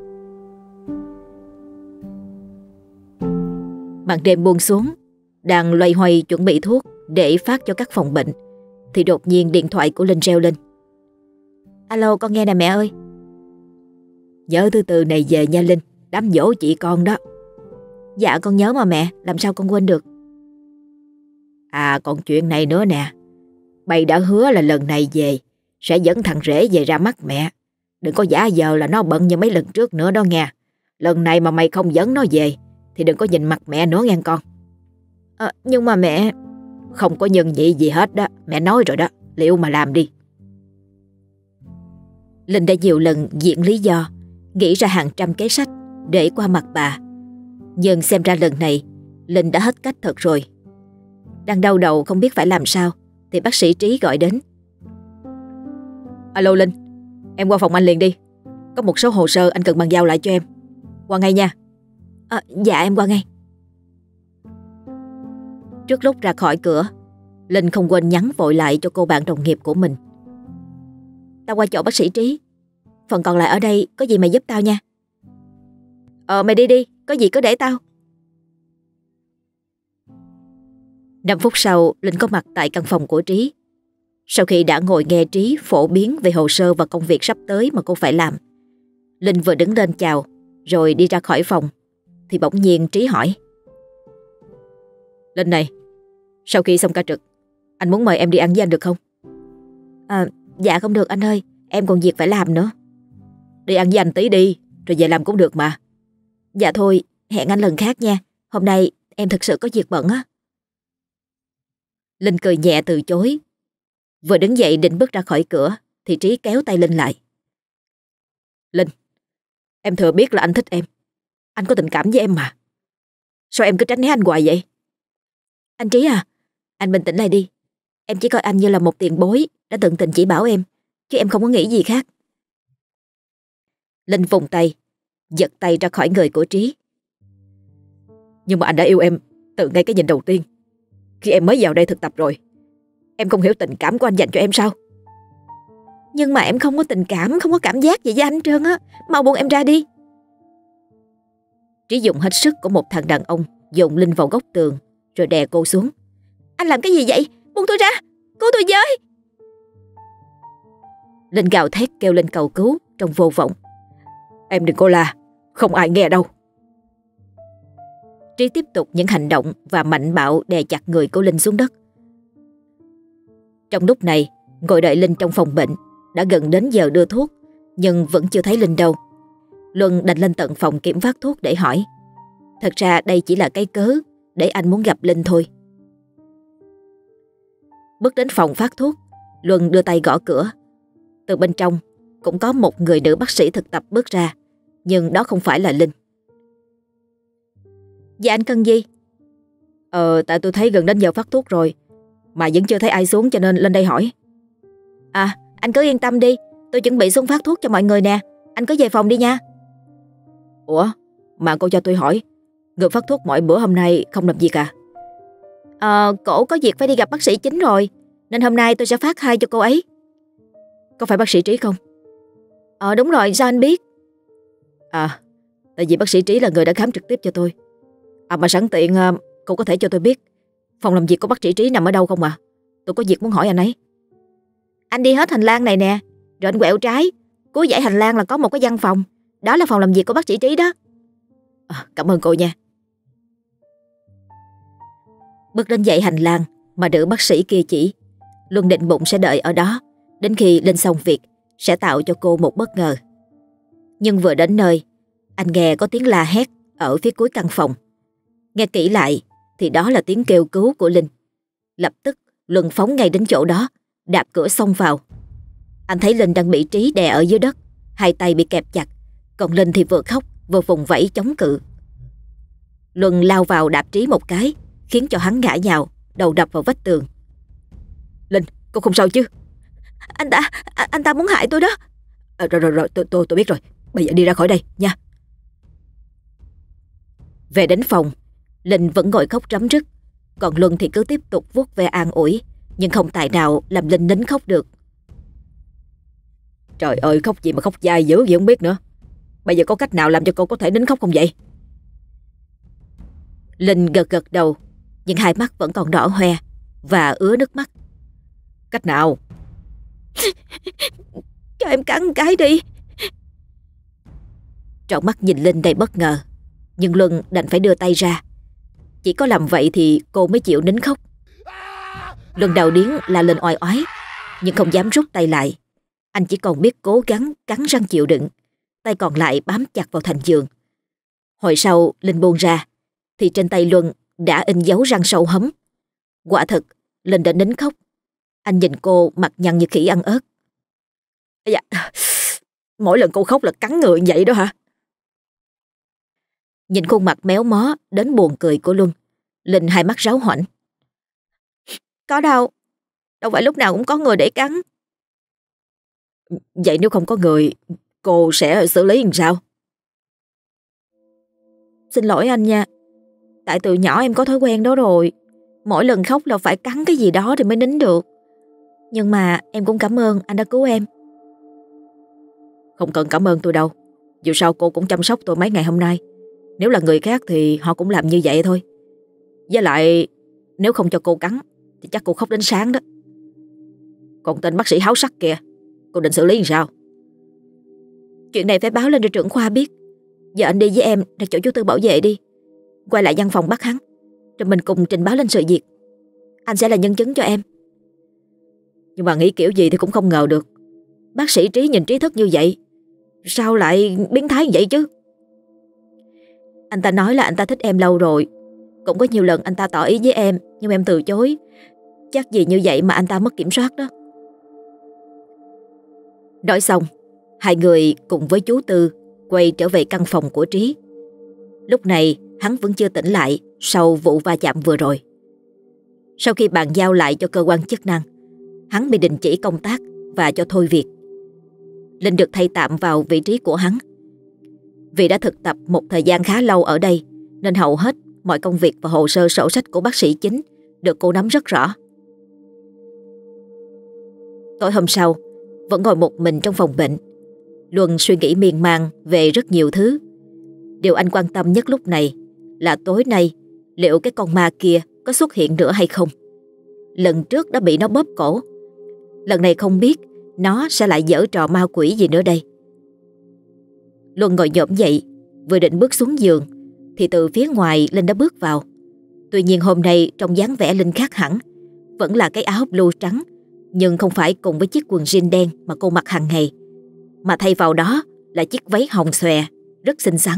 S1: Màn đêm buông xuống, đang loay hoay chuẩn bị thuốc để phát cho các phòng bệnh, thì đột nhiên điện thoại của Linh reo lên. Alo, con nghe nè mẹ ơi.
S2: Nhớ thứ tư này về nha Linh, đám giỗ chị con đó.
S1: Dạ con nhớ mà mẹ, làm sao con quên được.
S2: À còn chuyện này nữa nè. Bay đã hứa là lần này về sẽ dẫn thằng rể về ra mắt mẹ. Đừng có giả vờ là nó bận như mấy lần trước nữa đó nghe. Lần này mà mày không dẫn nó về thì đừng có nhìn mặt mẹ nữa nghe con.
S1: À, nhưng mà mẹ...
S2: Không có nhân nhị gì hết đó. Mẹ nói rồi đó, liệu mà làm đi.
S1: Linh đã nhiều lần diễn lý do, nghĩ ra hàng trăm kế sách để qua mặt bà. Nhưng xem ra lần này Linh đã hết cách thật rồi. Đang đau đầu không biết phải làm sao thì bác sĩ Trí gọi đến.
S2: Alo Linh, em qua phòng anh liền đi. Có một số hồ sơ anh cần bàn giao lại cho em. Qua ngay nha.
S1: À, dạ em qua ngay. Trước lúc ra khỏi cửa, Linh không quên nhắn vội lại cho cô bạn đồng nghiệp của mình. Tao qua chỗ bác sĩ Trí, phần còn lại ở đây có gì mày giúp tao nha. Ờ mày đi đi, có gì cứ để tao. Năm phút sau, Linh có mặt tại căn phòng của Trí. Sau khi đã ngồi nghe Trí phổ biến về hồ sơ và công việc sắp tới mà cô phải làm, Linh vừa đứng lên chào rồi đi ra khỏi phòng thì bỗng nhiên Trí hỏi.
S2: Linh này, sau khi xong ca trực, anh muốn mời em đi ăn với anh được không?
S1: À, dạ không được anh ơi, em còn việc phải làm nữa.
S2: Đi ăn với anh tí đi, rồi về làm cũng được mà.
S1: Dạ thôi, hẹn anh lần khác nha. Hôm nay em thực sự có việc bận á. Linh cười nhẹ từ chối. Vừa đứng dậy định bước ra khỏi cửa thì Trí kéo tay Linh lại.
S2: Linh, em thừa biết là anh thích em. Anh có tình cảm với em mà. Sao em cứ tránh né anh hoài vậy?
S1: Anh Trí à, anh bình tĩnh lại đi. Em chỉ coi anh như là một tiền bối đã tận tình chỉ bảo em, chứ em không có nghĩ gì khác. Linh vùng tay, giật tay ra khỏi người của Trí.
S2: Nhưng mà anh đã yêu em từ ngay cái nhìn đầu tiên, khi em mới vào đây thực tập rồi. Em không hiểu tình cảm của anh dành cho em sao?
S1: Nhưng mà em không có tình cảm, không có cảm giác gì với anh trơn á. Mau buông em ra đi. Trí dùng hết sức của một thằng đàn ông dồn Linh vào góc tường rồi đè cô xuống. Anh làm cái gì vậy? Buông tôi ra, cứu tôi với. Linh gào thét kêu lên cầu cứu trong vô vọng.
S2: Em đừng có la, không ai nghe đâu.
S1: Trí tiếp tục những hành động và mạnh bạo đè chặt người của Linh xuống đất. Trong lúc này, ngồi đợi Linh trong phòng bệnh. Đã gần đến giờ đưa thuốc, nhưng vẫn chưa thấy Linh đâu. Luân đành lên tận phòng kiểm phát thuốc để hỏi. Thật ra đây chỉ là cái cớ để anh muốn gặp Linh thôi. Bước đến phòng phát thuốc, Luân đưa tay gõ cửa. Từ bên trong cũng có một người nữ bác sĩ thực tập bước ra, nhưng đó không phải là Linh. Dạ anh cần gì? Ờ tại tôi thấy gần đến giờ phát thuốc rồi mà vẫn chưa thấy ai xuống, cho nên lên đây hỏi. À anh cứ yên tâm đi, tôi chuẩn bị xuống phát thuốc cho mọi người nè. Anh cứ về phòng đi nha. Ủa mà cô cho tôi hỏi, người phát thuốc mọi bữa hôm nay không làm gì cả? Ờ cổ có việc phải đi gặp bác sĩ chính rồi, nên hôm nay tôi sẽ phát hai cho cô ấy. Có phải bác sĩ Trí không? Ờ đúng rồi, sao anh biết? À tại vì bác sĩ Trí là người đã khám trực tiếp cho tôi. À mà sẵn tiện cô có thể cho tôi biết phòng làm việc của bác sĩ Trí nằm ở đâu không ạ? À? Tôi có việc muốn hỏi anh ấy. Anh đi hết hành lang này nè, rồi anh quẹo trái, cuối dãy hành lang là có một cái văn phòng. Đó là phòng làm việc của bác sĩ Trí đó. À, cảm ơn cô nha. Bước đến dãy hành lang mà nữ bác sĩ kia chỉ, Luân định bụng sẽ đợi ở đó đến khi lên xong việc sẽ tạo cho cô một bất ngờ. Nhưng vừa đến nơi, anh nghe có tiếng la hét ở phía cuối căn phòng. Nghe kỹ lại thì đó là tiếng kêu cứu của Linh. Lập tức Luân phóng ngay đến chỗ đó, đạp cửa xông vào. Anh thấy Linh đang bị Trí đè ở dưới đất, hai tay bị kẹp chặt, còn Linh thì vừa khóc vừa vùng vẫy chống cự. Luân lao vào đạp Trí một cái, khiến cho hắn ngã nhào, đầu đập vào vách tường. Linh, cô không sao chứ? Anh ta, anh ta muốn hại tôi đó. À, rồi rồi rồi, tôi, tôi tôi biết rồi. Bây giờ đi ra khỏi đây nha. Về đến phòng, Linh vẫn ngồi khóc rắm rứt, còn Luân thì cứ tiếp tục vuốt ve an ủi, nhưng không tài nào làm Linh nín khóc được. Trời ơi, khóc gì mà khóc dai dữ vậy không biết nữa. Bây giờ có cách nào làm cho cô có thể nín khóc không vậy? Linh gật gật đầu, nhưng hai mắt vẫn còn đỏ hoe và ứa nước mắt. Cách nào? Cho em cắn cái đi. Trọn mắt nhìn Linh đầy bất ngờ, nhưng Luân đành phải đưa tay ra. Chỉ có làm vậy thì cô mới chịu nín khóc. Luân đầu điếng la lên oai oái, nhưng không dám rút tay lại. Anh chỉ còn biết cố gắng cắn răng chịu đựng, tay còn lại bám chặt vào thành giường. Hồi sau Linh buông ra thì trên tay Luân đã in dấu răng sâu hấm. Quả thật Linh đã nín khóc. Anh nhìn cô mặt nhăn như khỉ ăn ớt. Dạ, mỗi lần cô khóc là cắn người như vậy đó hả? Nhìn khuôn mặt méo mó đến buồn cười của Luân, Linh hai mắt ráo hoảnh. Có đâu, đâu phải lúc nào cũng có người để cắn. Vậy nếu không có người, cô sẽ xử lý làm sao? Xin lỗi anh nha, tại từ nhỏ em có thói quen đó rồi. Mỗi lần khóc là phải cắn cái gì đó thì mới nín được. Nhưng mà em cũng cảm ơn anh đã cứu em. Không cần cảm ơn tôi đâu. Dù sao cô cũng chăm sóc tôi mấy ngày hôm nay. Nếu là người khác thì họ cũng làm như vậy thôi. Với lại nếu không cho cô cắn thì chắc cô khóc đến sáng đó. Còn tên bác sĩ háo sắc kìa, cô định xử lý làm sao? Chuyện này phải báo lên cho trưởng khoa biết. Giờ anh đi với em ra chỗ chú Tư bảo vệ đi. Quay lại văn phòng bắt hắn, rồi mình cùng trình báo lên sự việc. Anh sẽ là nhân chứng cho em. Nhưng mà nghĩ kiểu gì thì cũng không ngờ được bác sĩ Trí nhìn trí thức như vậy, sao lại biến thái như vậy chứ? Anh ta nói là anh ta thích em lâu rồi. Cũng có nhiều lần anh ta tỏ ý với em, nhưng em từ chối. Chắc gì như vậy mà anh ta mất kiểm soát đó. Nói xong, hai người cùng với chú Tư quay trở về căn phòng của Trí. Lúc này hắn vẫn chưa tỉnh lại sau vụ va chạm vừa rồi. Sau khi bàn giao lại cho cơ quan chức năng, hắn bị đình chỉ công tác và cho thôi việc. Linh được thay tạm vào vị trí của hắn. Vì đã thực tập một thời gian khá lâu ở đây, nên hầu hết mọi công việc và hồ sơ sổ sách của bác sĩ chính được cô nắm rất rõ. Tối hôm sau, vẫn ngồi một mình trong phòng bệnh, Luân suy nghĩ miên man về rất nhiều thứ. Điều anh quan tâm nhất lúc này là tối nay liệu cái con ma kia có xuất hiện nữa hay không. Lần trước đã bị nó bóp cổ, lần này không biết nó sẽ lại giở trò ma quỷ gì nữa đây. Luân ngồi nhổm dậy, vừa định bước xuống giường thì từ phía ngoài Linh đã bước vào. Tuy nhiên hôm nay trong dáng vẻ Linh khác hẳn, vẫn là cái áo blue trắng Nhưng không phải cùng với chiếc quần jean đen mà cô mặc hàng ngày, mà thay vào đó là chiếc váy hồng xòe rất xinh xắn.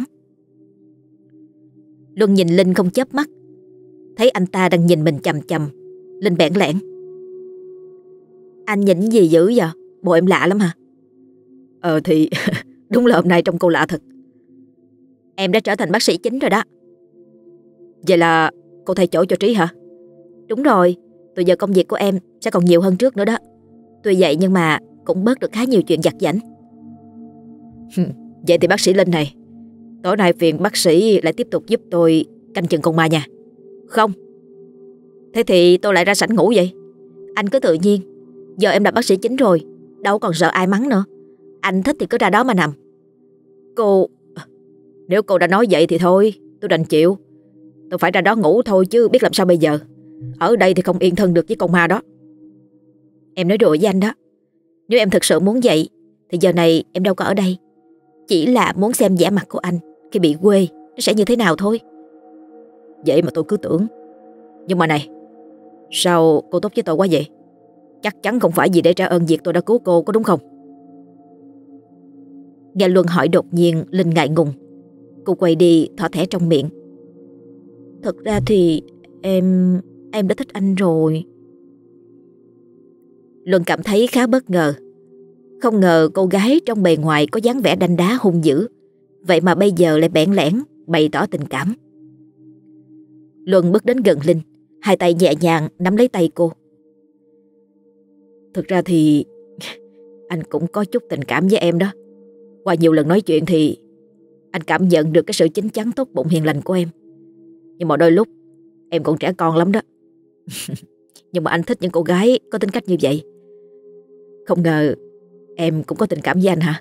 S1: Luân nhìn Linh không chớp mắt. Thấy anh ta đang nhìn mình chằm chằm, Linh bẽn lẽn: Anh nhìn gì dữ vậy? Bộ em lạ lắm hả?
S2: Ờ thì đúng là hôm nay trông cô lạ thật.
S1: Em đã trở thành bác sĩ chính rồi đó.
S2: Vậy là cô thay chỗ cho Trí hả?
S1: Đúng rồi, từ giờ công việc của em sẽ còn nhiều hơn trước nữa đó. Tuy vậy nhưng mà cũng bớt được khá nhiều chuyện vặt vãnh.
S2: Vậy thì bác sĩ Linh này, tối nay phiền bác sĩ lại tiếp tục giúp tôi canh chừng con ma nha.
S1: Không. Thế thì tôi lại ra sảnh ngủ vậy. Anh cứ tự nhiên. Giờ em là bác sĩ chính rồi, đâu còn sợ ai mắng nữa. Anh thích thì cứ ra đó mà nằm.
S2: Cô... Nếu cô đã nói vậy thì thôi, tôi đành chịu. Tôi phải ra đó ngủ thôi chứ biết làm sao bây giờ. Ở đây thì không yên thân được với con ma đó.
S1: Em nói đùa với anh đó. Nếu em thực sự muốn vậy thì giờ này em đâu có ở đây. Chỉ là muốn xem vẻ mặt của anh khi bị quê nó sẽ như thế nào thôi.
S2: Vậy mà tôi cứ tưởng. Nhưng mà này, sao cô tốt với tôi quá vậy? Chắc chắn không phải vì để trả ơn việc tôi đã cứu cô, có đúng không?
S1: Nghe Luân hỏi đột nhiên, Linh ngại ngùng. Cô quay đi thỏ thẻ trong miệng: Thật ra thì em Em đã thích anh rồi. Luân cảm thấy khá bất ngờ. Không ngờ cô gái trong bề ngoài có dáng vẻ đanh đá hung dữ, vậy mà bây giờ lại bẽn lẽn bày tỏ tình cảm. Luân bước đến gần Linh, hai tay nhẹ nhàng nắm lấy tay cô.
S2: Thực ra thì anh cũng có chút tình cảm với em đó. Qua nhiều lần nói chuyện thì anh cảm nhận được cái sự chín chắn tốt bụng hiền lành của em. Nhưng mà đôi lúc em còn trẻ con lắm đó. Nhưng mà anh thích những cô gái có tính cách như vậy. Không ngờ em cũng có tình cảm với anh hả?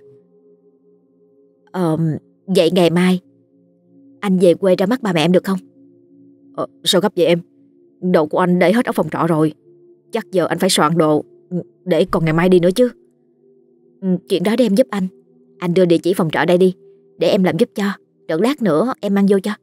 S1: Ờ, vậy ngày mai anh về quê ra mắt ba mẹ em được không?
S2: Ờ, sao gấp vậy em? Đồ của anh để hết ở phòng trọ rồi. Chắc giờ anh phải soạn đồ để còn ngày mai đi nữa chứ.
S1: Ừ, chuyện đó để em giúp anh. Anh đưa địa chỉ phòng trọ đây đi, để em làm giúp cho. Đợi lát nữa em mang vô cho.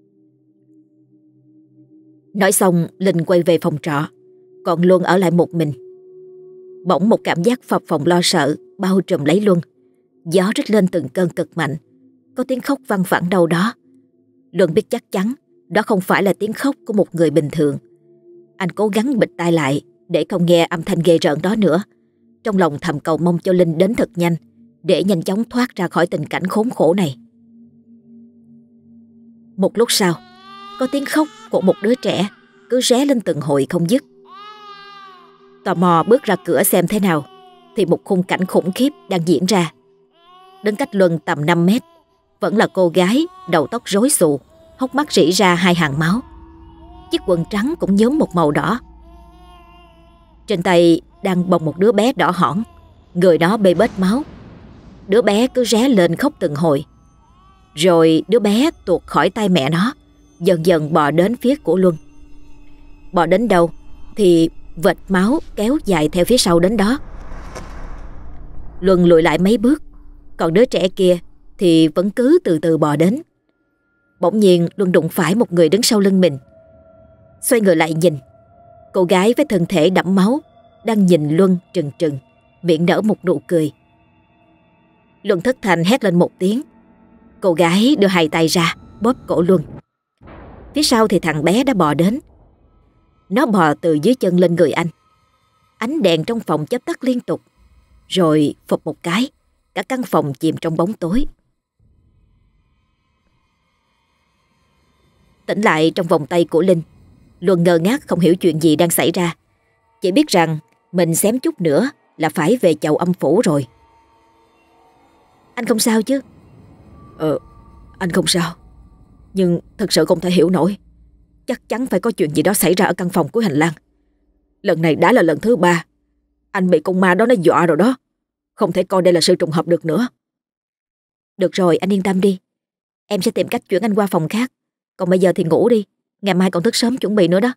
S1: Nói xong Linh quay về phòng trọ, còn Luân ở lại một mình. Bỗng một cảm giác phập phồng lo sợ bao trùm lấy Luân. Gió rít lên từng cơn cực mạnh. Có tiếng khóc văng vẳng đâu đó. Luân biết chắc chắn đó không phải là tiếng khóc của một người bình thường. Anh cố gắng bịt tai lại để không nghe âm thanh ghê rợn đó nữa. Trong lòng thầm cầu mong cho Linh đến thật nhanh, để nhanh chóng thoát ra khỏi tình cảnh khốn khổ này. Một lúc sau, có tiếng khóc của một đứa trẻ cứ ré lên từng hồi không dứt. Tò mò bước ra cửa xem thế nào, thì một khung cảnh khủng khiếp đang diễn ra. Đến cách Luân tầm năm mét, vẫn là cô gái đầu tóc rối xù, hốc mắt rỉ ra hai hàng máu. Chiếc quần trắng cũng nhuốm một màu đỏ. Trên tay đang bồng một đứa bé đỏ hỏn, người đó bê bết máu. Đứa bé cứ ré lên khóc từng hồi. Rồi đứa bé tuột khỏi tay mẹ nó, dần dần bò đến phía của Luân. Bò đến đâu thì vệt máu kéo dài theo phía sau đến đó. Luân lùi lại mấy bước, còn đứa trẻ kia thì vẫn cứ từ từ bò đến. Bỗng nhiên Luân đụng phải một người đứng sau lưng mình. Xoay người lại nhìn, cô gái với thân thể đẫm máu đang nhìn Luân trừng trừng, miệng nở một nụ cười. Luân thất thanh hét lên một tiếng. Cô gái đưa hai tay ra bóp cổ Luân. Phía sau thì thằng bé đã bò đến. Nó bò từ dưới chân lên người anh. Ánh đèn trong phòng chớp tắt liên tục. Rồi phụp một cái, cả căn phòng chìm trong bóng tối. Tỉnh lại trong vòng tay của Linh, Luân ngơ ngác không hiểu chuyện gì đang xảy ra. Chỉ biết rằng mình xém chút nữa là phải về chầu âm phủ rồi. Anh không sao chứ?
S2: Ờ, anh không sao. Nhưng thật sự không thể hiểu nổi. Chắc chắn phải có chuyện gì đó xảy ra ở căn phòng cuối hành lang. Lần này đã là lần thứ ba. Anh bị con ma đó nó dọa rồi đó. Không thể coi đây là sự trùng hợp được nữa.
S1: Được rồi, anh yên tâm đi. Em sẽ tìm cách chuyển anh qua phòng khác. Còn bây giờ thì ngủ đi. Ngày mai còn thức sớm chuẩn bị nữa đó.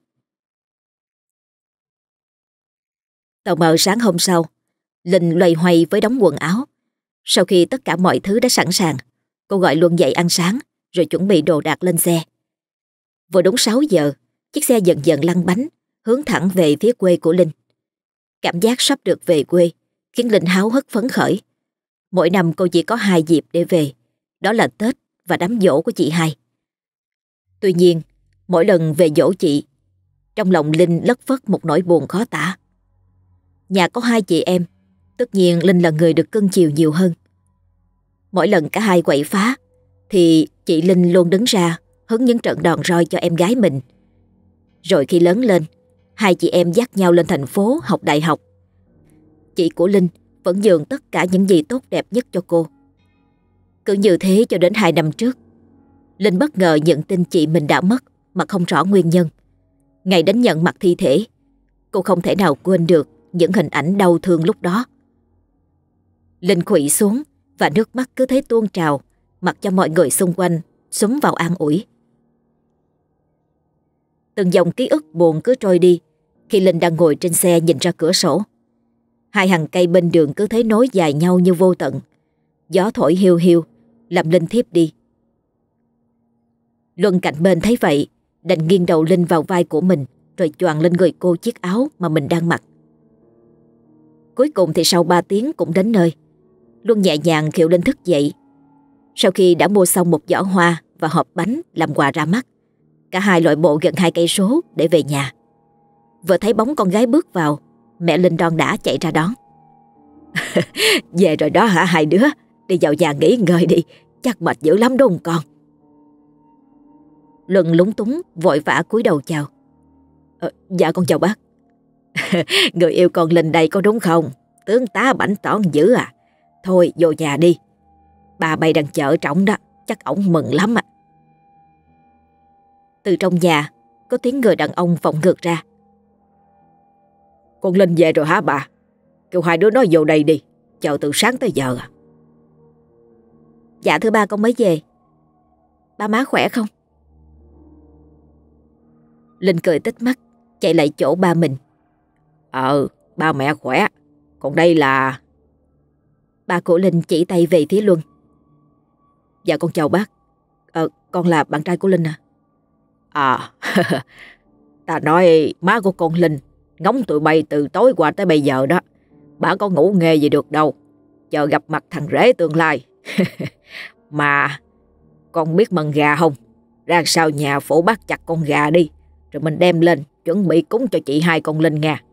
S1: Tờ mờ sáng hôm sau, Linh loay hoay với đống quần áo. Sau khi tất cả mọi thứ đã sẵn sàng, cô gọi Luân dậy ăn sáng, rồi chuẩn bị đồ đạc lên xe. Vừa đúng sáu giờ, chiếc xe dần dần lăn bánh, hướng thẳng về phía quê của Linh. Cảm giác sắp được về quê khiến Linh háo hức phấn khởi. Mỗi năm cô chỉ có hai dịp để về, đó là Tết và đám giỗ của chị hai. Tuy nhiên, mỗi lần về giỗ chị, trong lòng Linh lất phất một nỗi buồn khó tả. Nhà có hai chị em, tất nhiên Linh là người được cưng chiều nhiều hơn. Mỗi lần cả hai quậy phá, thì chị Linh luôn đứng ra hứng những trận đòn roi cho em gái mình. Rồi khi lớn lên, hai chị em dắt nhau lên thành phố học đại học. Chị của Linh vẫn dường tất cả những gì tốt đẹp nhất cho cô. Cứ như thế cho đến hai năm trước, Linh bất ngờ nhận tin chị mình đã mất mà không rõ nguyên nhân. Ngày đến nhận mặt thi thể, cô không thể nào quên được những hình ảnh đau thương lúc đó. Linh khuỵu xuống và nước mắt cứ thế tuôn trào, mặc cho mọi người xung quanh xúm vào an ủi. Từng dòng ký ức buồn cứ trôi đi khi Linh đang ngồi trên xe nhìn ra cửa sổ. Hai hàng cây bên đường cứ thế nối dài nhau như vô tận. Gió thổi hiu hiu làm Linh thiếp đi. Luân cạnh bên thấy vậy, đành nghiêng đầu Linh vào vai của mình, rồi choàng lên người cô chiếc áo mà mình đang mặc. Cuối cùng thì sau ba tiếng cũng đến nơi. Luân nhẹ nhàng khiệu Linh thức dậy. Sau khi đã mua xong một giỏ hoa và hộp bánh làm quà ra mắt, cả hai lội bộ gần hai cây số để về nhà. Vừa thấy bóng con gái bước vào, mẹ Linh đon đả chạy ra đón. Về rồi đó hả hai đứa? Đi vào nhà nghỉ ngơi đi, chắc mệt dữ lắm đúng không con? Luân lúng túng vội vã cúi đầu chào. Ờ, dạ con chào bác. Người yêu con Linh đây có đúng không? Tướng tá bảnh tỏn dữ à? Thôi vô nhà đi, bà bay đang chờ trọng đó, chắc ổng mừng lắm ạ. Từ trong nhà có tiếng người đàn ông vọng ngược ra. Con Linh về rồi hả bà? Kêu hai đứa nó vô đây đi, chờ từ sáng tới giờ à? Dạ thưa ba, con mới về. Ba má khỏe không? Linh cười tít mắt chạy lại chỗ ba mình. Ờ, ba mẹ khỏe. Còn đây là... Ba của Linh chỉ tay về phía Luân. Dạ con chào bác. Ờ, con là bạn trai của Linh à? À, ta nói má của con Linh ngóng tụi bay từ tối qua tới bây giờ đó. Bà có ngủ nghe gì được đâu, chờ gặp mặt thằng rể tương lai. Mà con biết mần gà không? Ra sao nhà phổ bắt chặt con gà đi, rồi mình đem lên chuẩn bị cúng cho chị hai con Linh nha.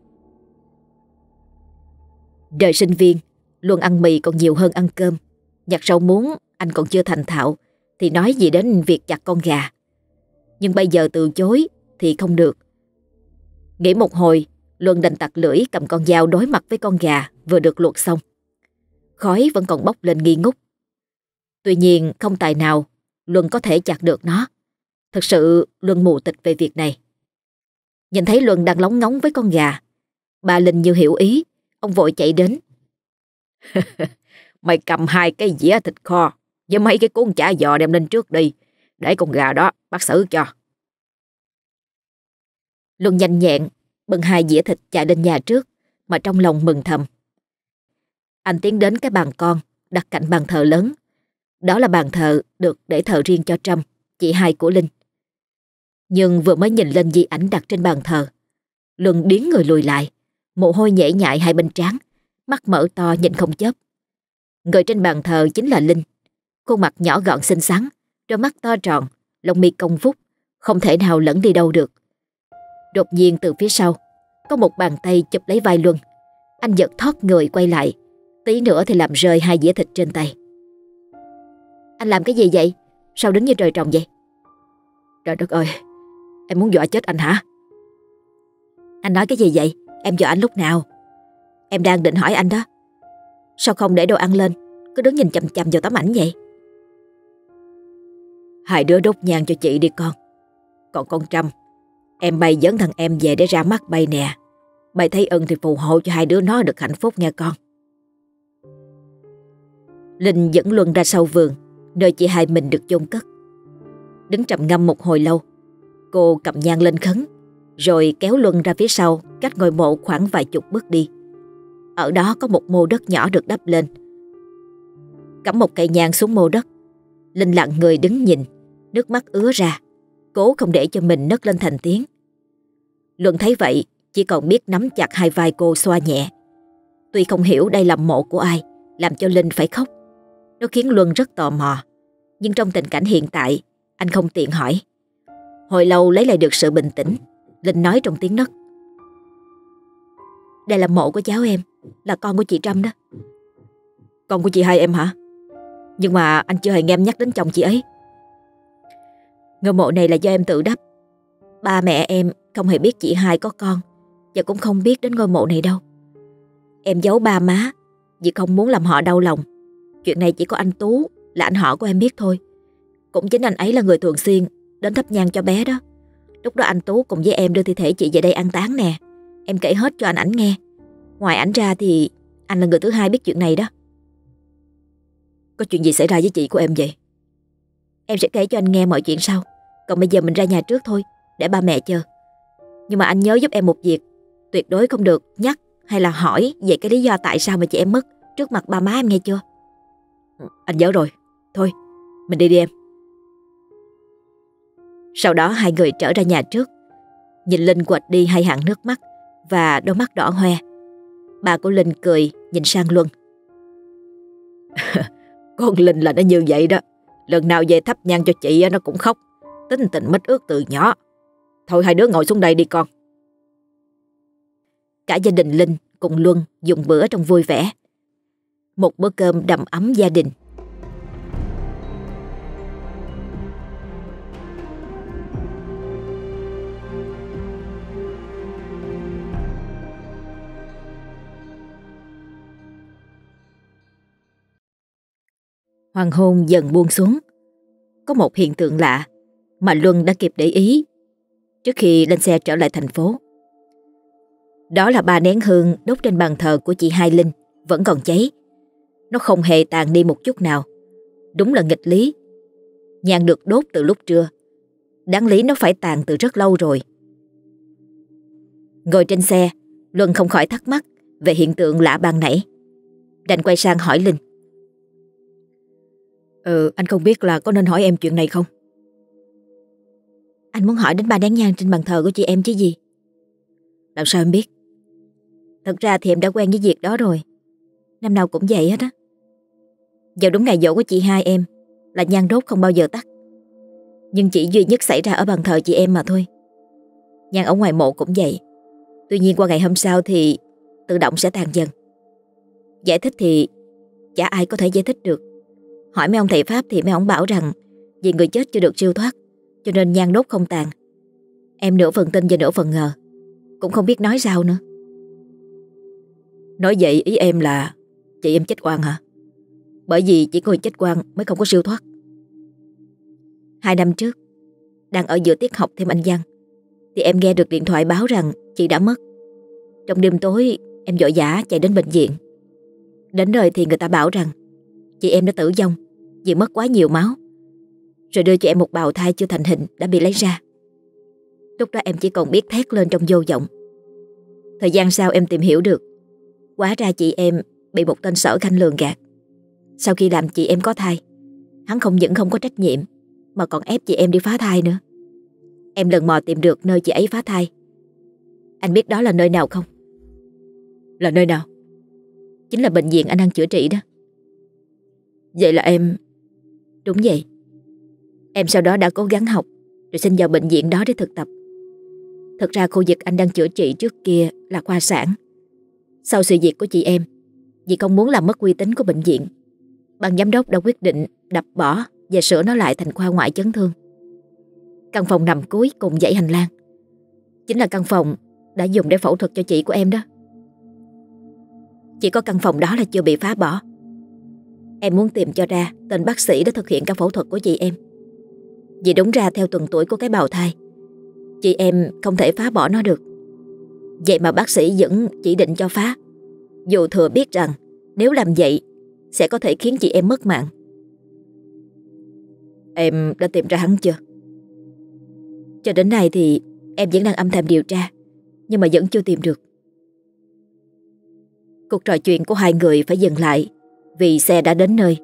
S1: Đời sinh viên, Luân ăn mì còn nhiều hơn ăn cơm. Nhặt rau muống anh còn chưa thành thạo thì nói gì đến việc chặt con gà. Nhưng bây giờ từ chối thì không được. Nghĩ một hồi, Luân đành tặc lưỡi cầm con dao đối mặt với con gà vừa được luộc xong. Khói vẫn còn bốc lên nghi ngút. Tuy nhiên không tài nào Luân có thể chặt được nó. Thật sự Luân mù tịch về việc này. Nhìn thấy Luân đang lóng ngóng với con gà, bà Linh như hiểu ý, ông vội chạy đến. Mày cầm hai cái dĩa thịt kho với mấy cái cuốn chả giò đem lên trước đi, để con gà đó bác xử cho. Luân nhanh nhẹn bưng hai dĩa thịt chạy lên nhà trước, mà trong lòng mừng thầm. Anh tiến đến cái bàn con đặt cạnh bàn thờ lớn. Đó là bàn thờ được để thờ riêng cho Trâm, chị hai của Linh. Nhưng vừa mới nhìn lên di ảnh đặt trên bàn thờ, Luân điếng người lùi lại, mồ hôi nhễ nhại hai bên trán, mắt mở to nhìn không chớp. Người trên bàn thờ chính là Linh. Khuôn mặt nhỏ gọn xinh xắn, đôi mắt to tròn, lông mi cong vút, không thể nào lẫn đi đâu được. Đột nhiên từ phía sau có một bàn tay chụp lấy vai Luân. Anh giật thoát người quay lại, tí nữa thì làm rơi hai dĩa thịt trên tay. Anh làm cái gì vậy? Sao đứng như trời trồng vậy? Trời đất ơi, em muốn dọa chết anh hả? Anh nói cái gì vậy? Em dọa anh lúc nào? Em đang định hỏi anh đó. Sao không để đồ ăn lên, cứ đứng nhìn chằm chằm vào tấm ảnh vậy? Hai đứa đốt nhang cho chị đi con. Còn con Trâm, em bay dẫn thằng em về để ra mắt bay nè. Bay thấy ưng thì phù hộ cho hai đứa nó được hạnh phúc nha con. Linh dẫn Luân ra sau vườn, nơi chị hai mình được chôn cất. Đứng trầm ngâm một hồi lâu, cô cầm nhang lên khấn, rồi kéo Luân ra phía sau cách ngôi mộ khoảng vài chục bước đi. Ở đó có một mô đất nhỏ được đắp lên. Cắm một cây nhang xuống mô đất, Linh lặng người đứng nhìn, nước mắt ứa ra, cố không để cho mình nấc lên thành tiếng. Luân thấy vậy chỉ còn biết nắm chặt hai vai cô xoa nhẹ. Tuy không hiểu đây là mộ của ai làm cho Linh phải khóc, nó khiến Luân rất tò mò. Nhưng trong tình cảnh hiện tại, anh không tiện hỏi. Hồi lâu lấy lại được sự bình tĩnh, Linh nói trong tiếng nấc: Đây là mộ của cháu em, là con của chị Trâm đó.
S2: Con của chị hai em hả? Nhưng mà anh chưa hề nghe em nhắc đến chồng chị ấy.
S1: Ngôi mộ này là do em tự đắp. Ba mẹ em không hề biết chị hai có con, và cũng không biết đến ngôi mộ này đâu. Em giấu ba má vì không muốn làm họ đau lòng. Chuyện này chỉ có anh Tú, là anh họ của em biết thôi. Cũng chính anh ấy là người thường xuyên đến thắp nhang cho bé đó. Lúc đó anh Tú cùng với em đưa thi thể chị về đây an táng nè. Em kể hết cho anh ảnh nghe. Ngoài ảnh ra thì anh là người thứ hai biết chuyện này đó.
S2: Có chuyện gì xảy ra với chị của em vậy?
S1: Em sẽ kể cho anh nghe mọi chuyện sau. Còn bây giờ mình ra nhà trước thôi, để ba mẹ chờ. Nhưng mà anh nhớ giúp em một việc. Tuyệt đối không được nhắc hay là hỏi về cái lý do tại sao mà chị em mất trước mặt ba má em, nghe chưa?
S2: Anh nhớ rồi. Thôi, mình đi đi em.
S1: Sau đó hai người trở ra nhà trước. Nhìn Linh quệt đi hai hàng nước mắt và đôi mắt đỏ hoe. Bà của Linh cười nhìn sang Luân.
S2: Con Linh là nó như vậy đó. Lần nào về thắp nhang cho chị nó cũng khóc. Tính tình mít ướt từ nhỏ. Thôi hai đứa ngồi xuống đây đi con.
S1: Cả gia đình Linh cùng Luân dùng bữa trong vui vẻ. Một bữa cơm đầm ấm gia đình. Hoàng hôn dần buông xuống. Có một hiện tượng lạ mà Luân đã kịp để ý trước khi lên xe trở lại thành phố. Đó là ba nén hương đốt trên bàn thờ của chị Hai Linh vẫn còn cháy. Nó không hề tàn đi một chút nào. Đúng là nghịch lý. Nhang được đốt từ lúc trưa, đáng lý nó phải tàn từ rất lâu rồi. Ngồi trên xe, Luân không khỏi thắc mắc về hiện tượng lạ ban nãy. Đành quay sang hỏi Linh.
S2: Ừ, anh không biết là có nên hỏi em chuyện này không?
S1: Anh muốn hỏi đến ba nén nhang trên bàn thờ của chị em chứ gì.
S2: Làm sao em biết?
S1: Thật ra thì em đã quen với việc đó rồi. Năm nào cũng vậy hết á. Vào đúng ngày giỗ của chị hai em là nhang đốt không bao giờ tắt. Nhưng chỉ duy nhất xảy ra ở bàn thờ chị em mà thôi. Nhang ở ngoài mộ cũng vậy. Tuy nhiên qua ngày hôm sau thì tự động sẽ tàn dần. Giải thích thì chả ai có thể giải thích được. Hỏi mấy ông thầy Pháp thì mấy ông bảo rằng vì người chết chưa được siêu thoát, cho nên nhang đốt không tàn. Em nửa phần tin và nửa phần ngờ, cũng không biết nói sao nữa.
S2: Nói vậy ý em là chị em chết oan hả? Bởi vì chỉ có người chết oan mới không có siêu thoát.
S1: Hai năm trước, đang ở giữa tiết học thêm Anh văn, thì em nghe được điện thoại báo rằng chị đã mất. Trong đêm tối em vội vã chạy đến bệnh viện. Đến nơi thì người ta bảo rằng chị em đã tử vong vì mất quá nhiều máu, rồi đưa cho em một bào thai chưa thành hình đã bị lấy ra. Lúc đó em chỉ còn biết thét lên trong vô vọng. Thời gian sau em tìm hiểu được, hóa ra chị em bị một tên Sở Khanh lường gạt. Sau khi làm chị em có thai, hắn không những không có trách nhiệm mà còn ép chị em đi phá thai nữa. Em lần mò tìm được nơi chị ấy phá thai. Anh biết đó là nơi nào không?
S2: Là nơi nào?
S1: Chính là bệnh viện anh đang chữa trị đó.
S2: Vậy là em...
S1: Đúng vậy. Em sau đó đã cố gắng học, rồi xin vào bệnh viện đó để thực tập. Thật ra khu vực anh đang chữa trị trước kia là khoa sản. Sau sự việc của chị em, vì không muốn làm mất uy tín của bệnh viện, ban giám đốc đã quyết định đập bỏ và sửa nó lại thành khoa ngoại chấn thương. Căn phòng nằm cuối cùng dãy hành lang chính là căn phòng đã dùng để phẫu thuật cho chị của em đó. Chỉ có căn phòng đó là chưa bị phá bỏ. Em muốn tìm cho ra tên bác sĩ đã thực hiện ca phẫu thuật của chị em. Vì đúng ra theo tuần tuổi của cái bào thai, chị em không thể phá bỏ nó được. Vậy mà bác sĩ vẫn chỉ định cho phá, dù thừa biết rằng nếu làm vậy sẽ có thể khiến chị em mất mạng.
S2: Em đã tìm ra hắn chưa?
S1: Cho đến nay thì em vẫn đang âm thầm điều tra, nhưng mà vẫn chưa tìm được. Cuộc trò chuyện của hai người phải dừng lại vì xe đã đến nơi.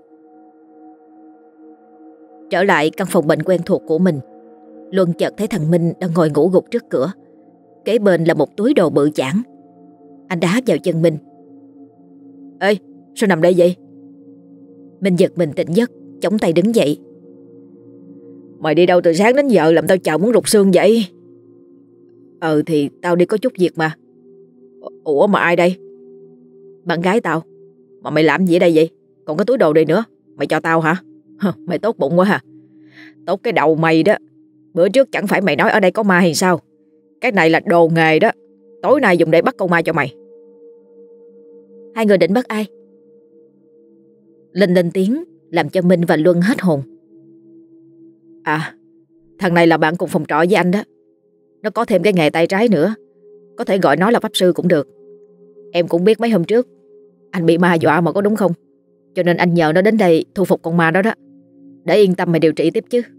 S1: Trở lại căn phòng bệnh quen thuộc của mình, Luân chợt thấy thằng Minh đang ngồi ngủ gục trước cửa. Kế bên là một túi đồ bự chảng. Anh đá vào chân Minh.
S2: Ê, sao nằm đây vậy?
S1: Minh giật mình tỉnh giấc, chống tay đứng dậy.
S2: Mày đi đâu từ sáng đến giờ làm tao chờ muốn rụt xương vậy? Ừ thì tao đi có chút việc mà. Ủa mà ai đây?
S1: Bạn gái tao.
S2: Mà mày làm gì ở đây vậy? Còn có túi đồ đây nữa. Mày cho tao hả? Mày tốt bụng quá hả? Tốt cái đầu mày đó. Bữa trước chẳng phải mày nói ở đây có ma hay sao? Cái này là đồ nghề đó. Tối nay dùng để bắt con ma cho mày.
S1: Hai người định bắt ai? Linh lên tiếng làm cho Minh và Luân hết hồn.
S2: À, thằng này là bạn cùng phòng trọ với anh đó. Nó có thêm cái nghề tay trái nữa. Có thể gọi nó là pháp sư cũng được. Em cũng biết mấy hôm trước anh bị ma dọa mà có đúng không? Cho nên anh nhờ nó đến đây thu phục con ma đó đó. Để yên tâm mày điều trị tiếp chứ.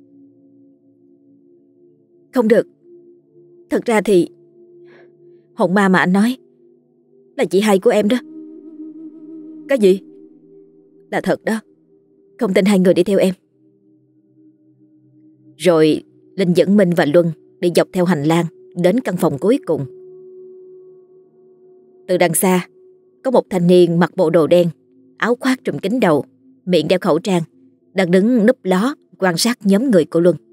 S1: Không được. Thật ra thì hồn ma mà anh nói là chị hai của em đó.
S2: Cái gì?
S1: Là thật đó. Không tin hai người đi theo em. Rồi Linh dẫn Minh và Luân đi dọc theo hành lang đến căn phòng cuối cùng. Từ đằng xa có một thanh niên mặc bộ đồ đen, áo khoác trùm kín đầu, miệng đeo khẩu trang, đang đứng núp ló quan sát nhóm người của Luân.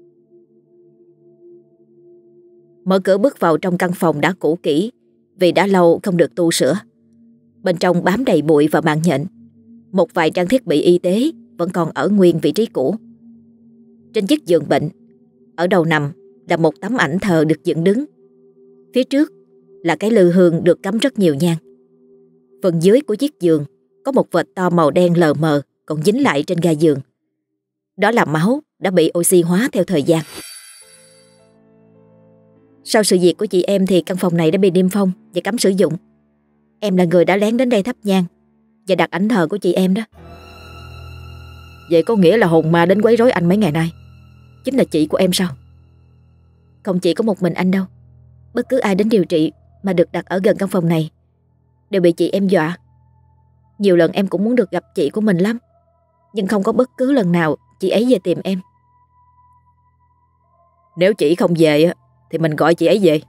S1: Mở cửa bước vào trong căn phòng đã cũ kỹ vì đã lâu không được tu sửa. Bên trong bám đầy bụi và mạng nhện. Một vài trang thiết bị y tế vẫn còn ở nguyên vị trí cũ. Trên chiếc giường bệnh, ở đầu nằm là một tấm ảnh thờ được dựng đứng. Phía trước là cái lư hương được cắm rất nhiều nhang. Phần dưới của chiếc giường có một vệt to màu đen lờ mờ còn dính lại trên ga giường. Đó là máu đã bị oxy hóa theo thời gian. Sau sự việc của chị em thì căn phòng này đã bị niêm phong và cấm sử dụng. Em là người đã lén đến đây thắp nhang và đặt ảnh thờ của chị em đó.
S2: Vậy có nghĩa là hồn ma đến quấy rối anh mấy ngày nay chính là chị của em sao?
S1: Không chỉ có một mình anh đâu. Bất cứ ai đến điều trị mà được đặt ở gần căn phòng này đều bị chị em dọa. Nhiều lần em cũng muốn được gặp chị của mình lắm, nhưng không có bất cứ lần nào chị ấy về tìm em.
S2: Nếu chị không về thì mình gọi chị ấy về.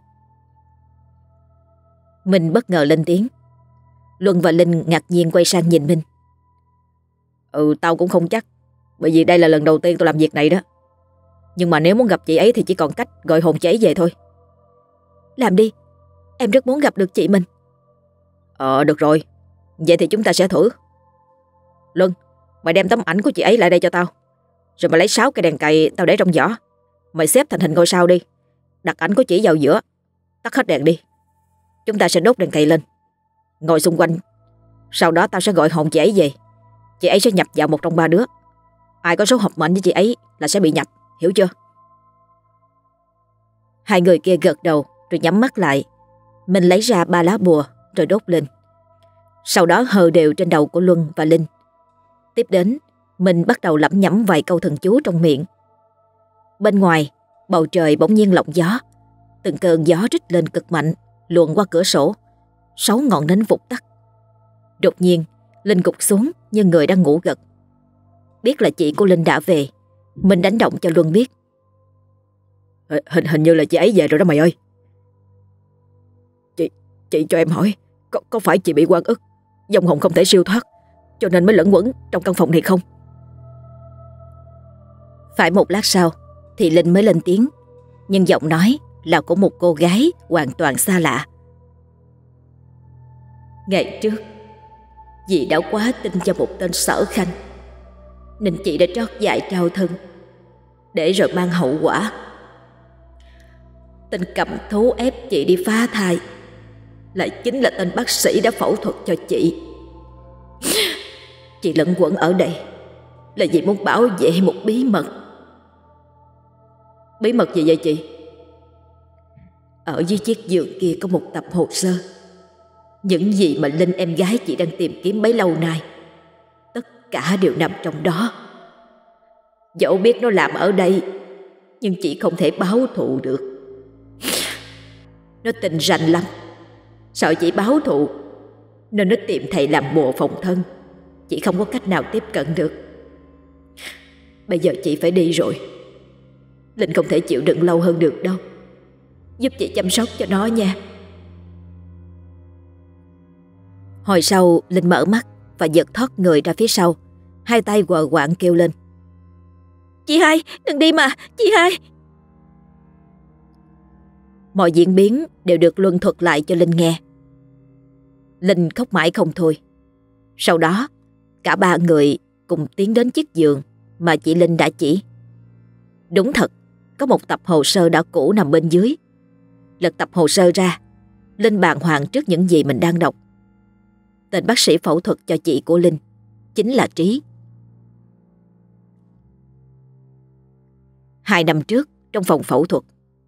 S1: Mình bất ngờ lên tiếng. Luân và Linh ngạc nhiên quay sang nhìn Minh.
S2: Ừ, tao cũng không chắc, bởi vì đây là lần đầu tiên tôi làm việc này đó. Nhưng mà nếu muốn gặp chị ấy thì chỉ còn cách gọi hồn chị ấy về thôi.
S1: Làm đi, em rất muốn gặp được chị mình.
S2: Ờ được rồi, vậy thì chúng ta sẽ thử. Luân, mày đem tấm ảnh của chị ấy lại đây cho tao. Rồi mày lấy sáu cây đèn cày tao để trong giỏ. Mày xếp thành hình ngôi sao đi. Đặt ảnh của chị vào giữa. Tắt hết đèn đi. Chúng ta sẽ đốt đèn cày lên, ngồi xung quanh. Sau đó tao sẽ gọi hồn chị ấy về. Chị ấy sẽ nhập vào một trong ba đứa. Ai có số hợp mệnh với chị ấy là sẽ bị nhập, hiểu chưa?
S1: Hai người kia gật đầu rồi nhắm mắt lại. Mình lấy ra ba lá bùa rồi đốt lên. Sau đó hờ đều trên đầu của Luân và Linh. Tiếp đến mình bắt đầu lẩm nhẩm vài câu thần chú trong miệng. Bên ngoài bầu trời bỗng nhiên lộng gió. Từng cơn gió rít lên cực mạnh, luồn qua cửa sổ. Sáu ngọn nến vụt tắt. Đột nhiên Linh gục xuống như người đang ngủ gật. Biết là chị của Linh đã về, mình đánh động cho Luân biết.
S2: Hình hình như là chị ấy về rồi đó mày ơi. Chị chị cho em hỏi, có, có phải chị bị oan ức, vong hồn không thể siêu thoát, cho nên mới lẫn quẩn trong căn phòng này không?
S1: Phải một lát sau thì Linh mới lên tiếng, nhưng giọng nói là của một cô gái hoàn toàn xa lạ. Ngày trước vì đã quá tin cho một tên Sở Khanh nên chị đã trót dại trao thân, để rồi mang hậu quả. Tên cầm thú ép chị đi phá thai lại chính là tên bác sĩ đã phẫu thuật cho chị. Chị lẫn quẩn ở đây là vì muốn bảo vệ một bí mật.
S2: Bí mật gì vậy chị?
S1: Ở dưới chiếc giường kia có một tập hồ sơ. Những gì mà Linh em gái chị đang tìm kiếm bấy lâu nay, tất cả đều nằm trong đó. Dẫu biết nó làm ở đây, nhưng chị không thể báo thù được. Nó tình rành lắm, sợ chị báo thù nên nó tìm thầy làm bùa phòng thân. Chị không có cách nào tiếp cận được. Bây giờ chị phải đi rồi. Linh không thể chịu đựng lâu hơn được đâu. giúp chị chăm sóc cho nó nha.
S2: Hồi sau Linh mở mắt và giật thoát người ra phía sau, hai tay quờ quạng kêu lên:
S1: Chị hai, đừng đi mà, chị hai.
S2: Mọi diễn biến đều được Luân thuật lại cho Linh nghe. Linh khóc mãi không thôi. Sau đó cả ba người cùng tiến đến chiếc giường mà chị Linh đã chỉ. Đúng thật, có một tập hồ sơ đã cũ nằm bên dưới. Lật tập hồ sơ ra, Linh bàng hoàng trước những gì mình đang đọc. Tên bác sĩ phẫu thuật cho chị của Linh chính là Trí. Hai năm trước, trong phòng phẫu thuật,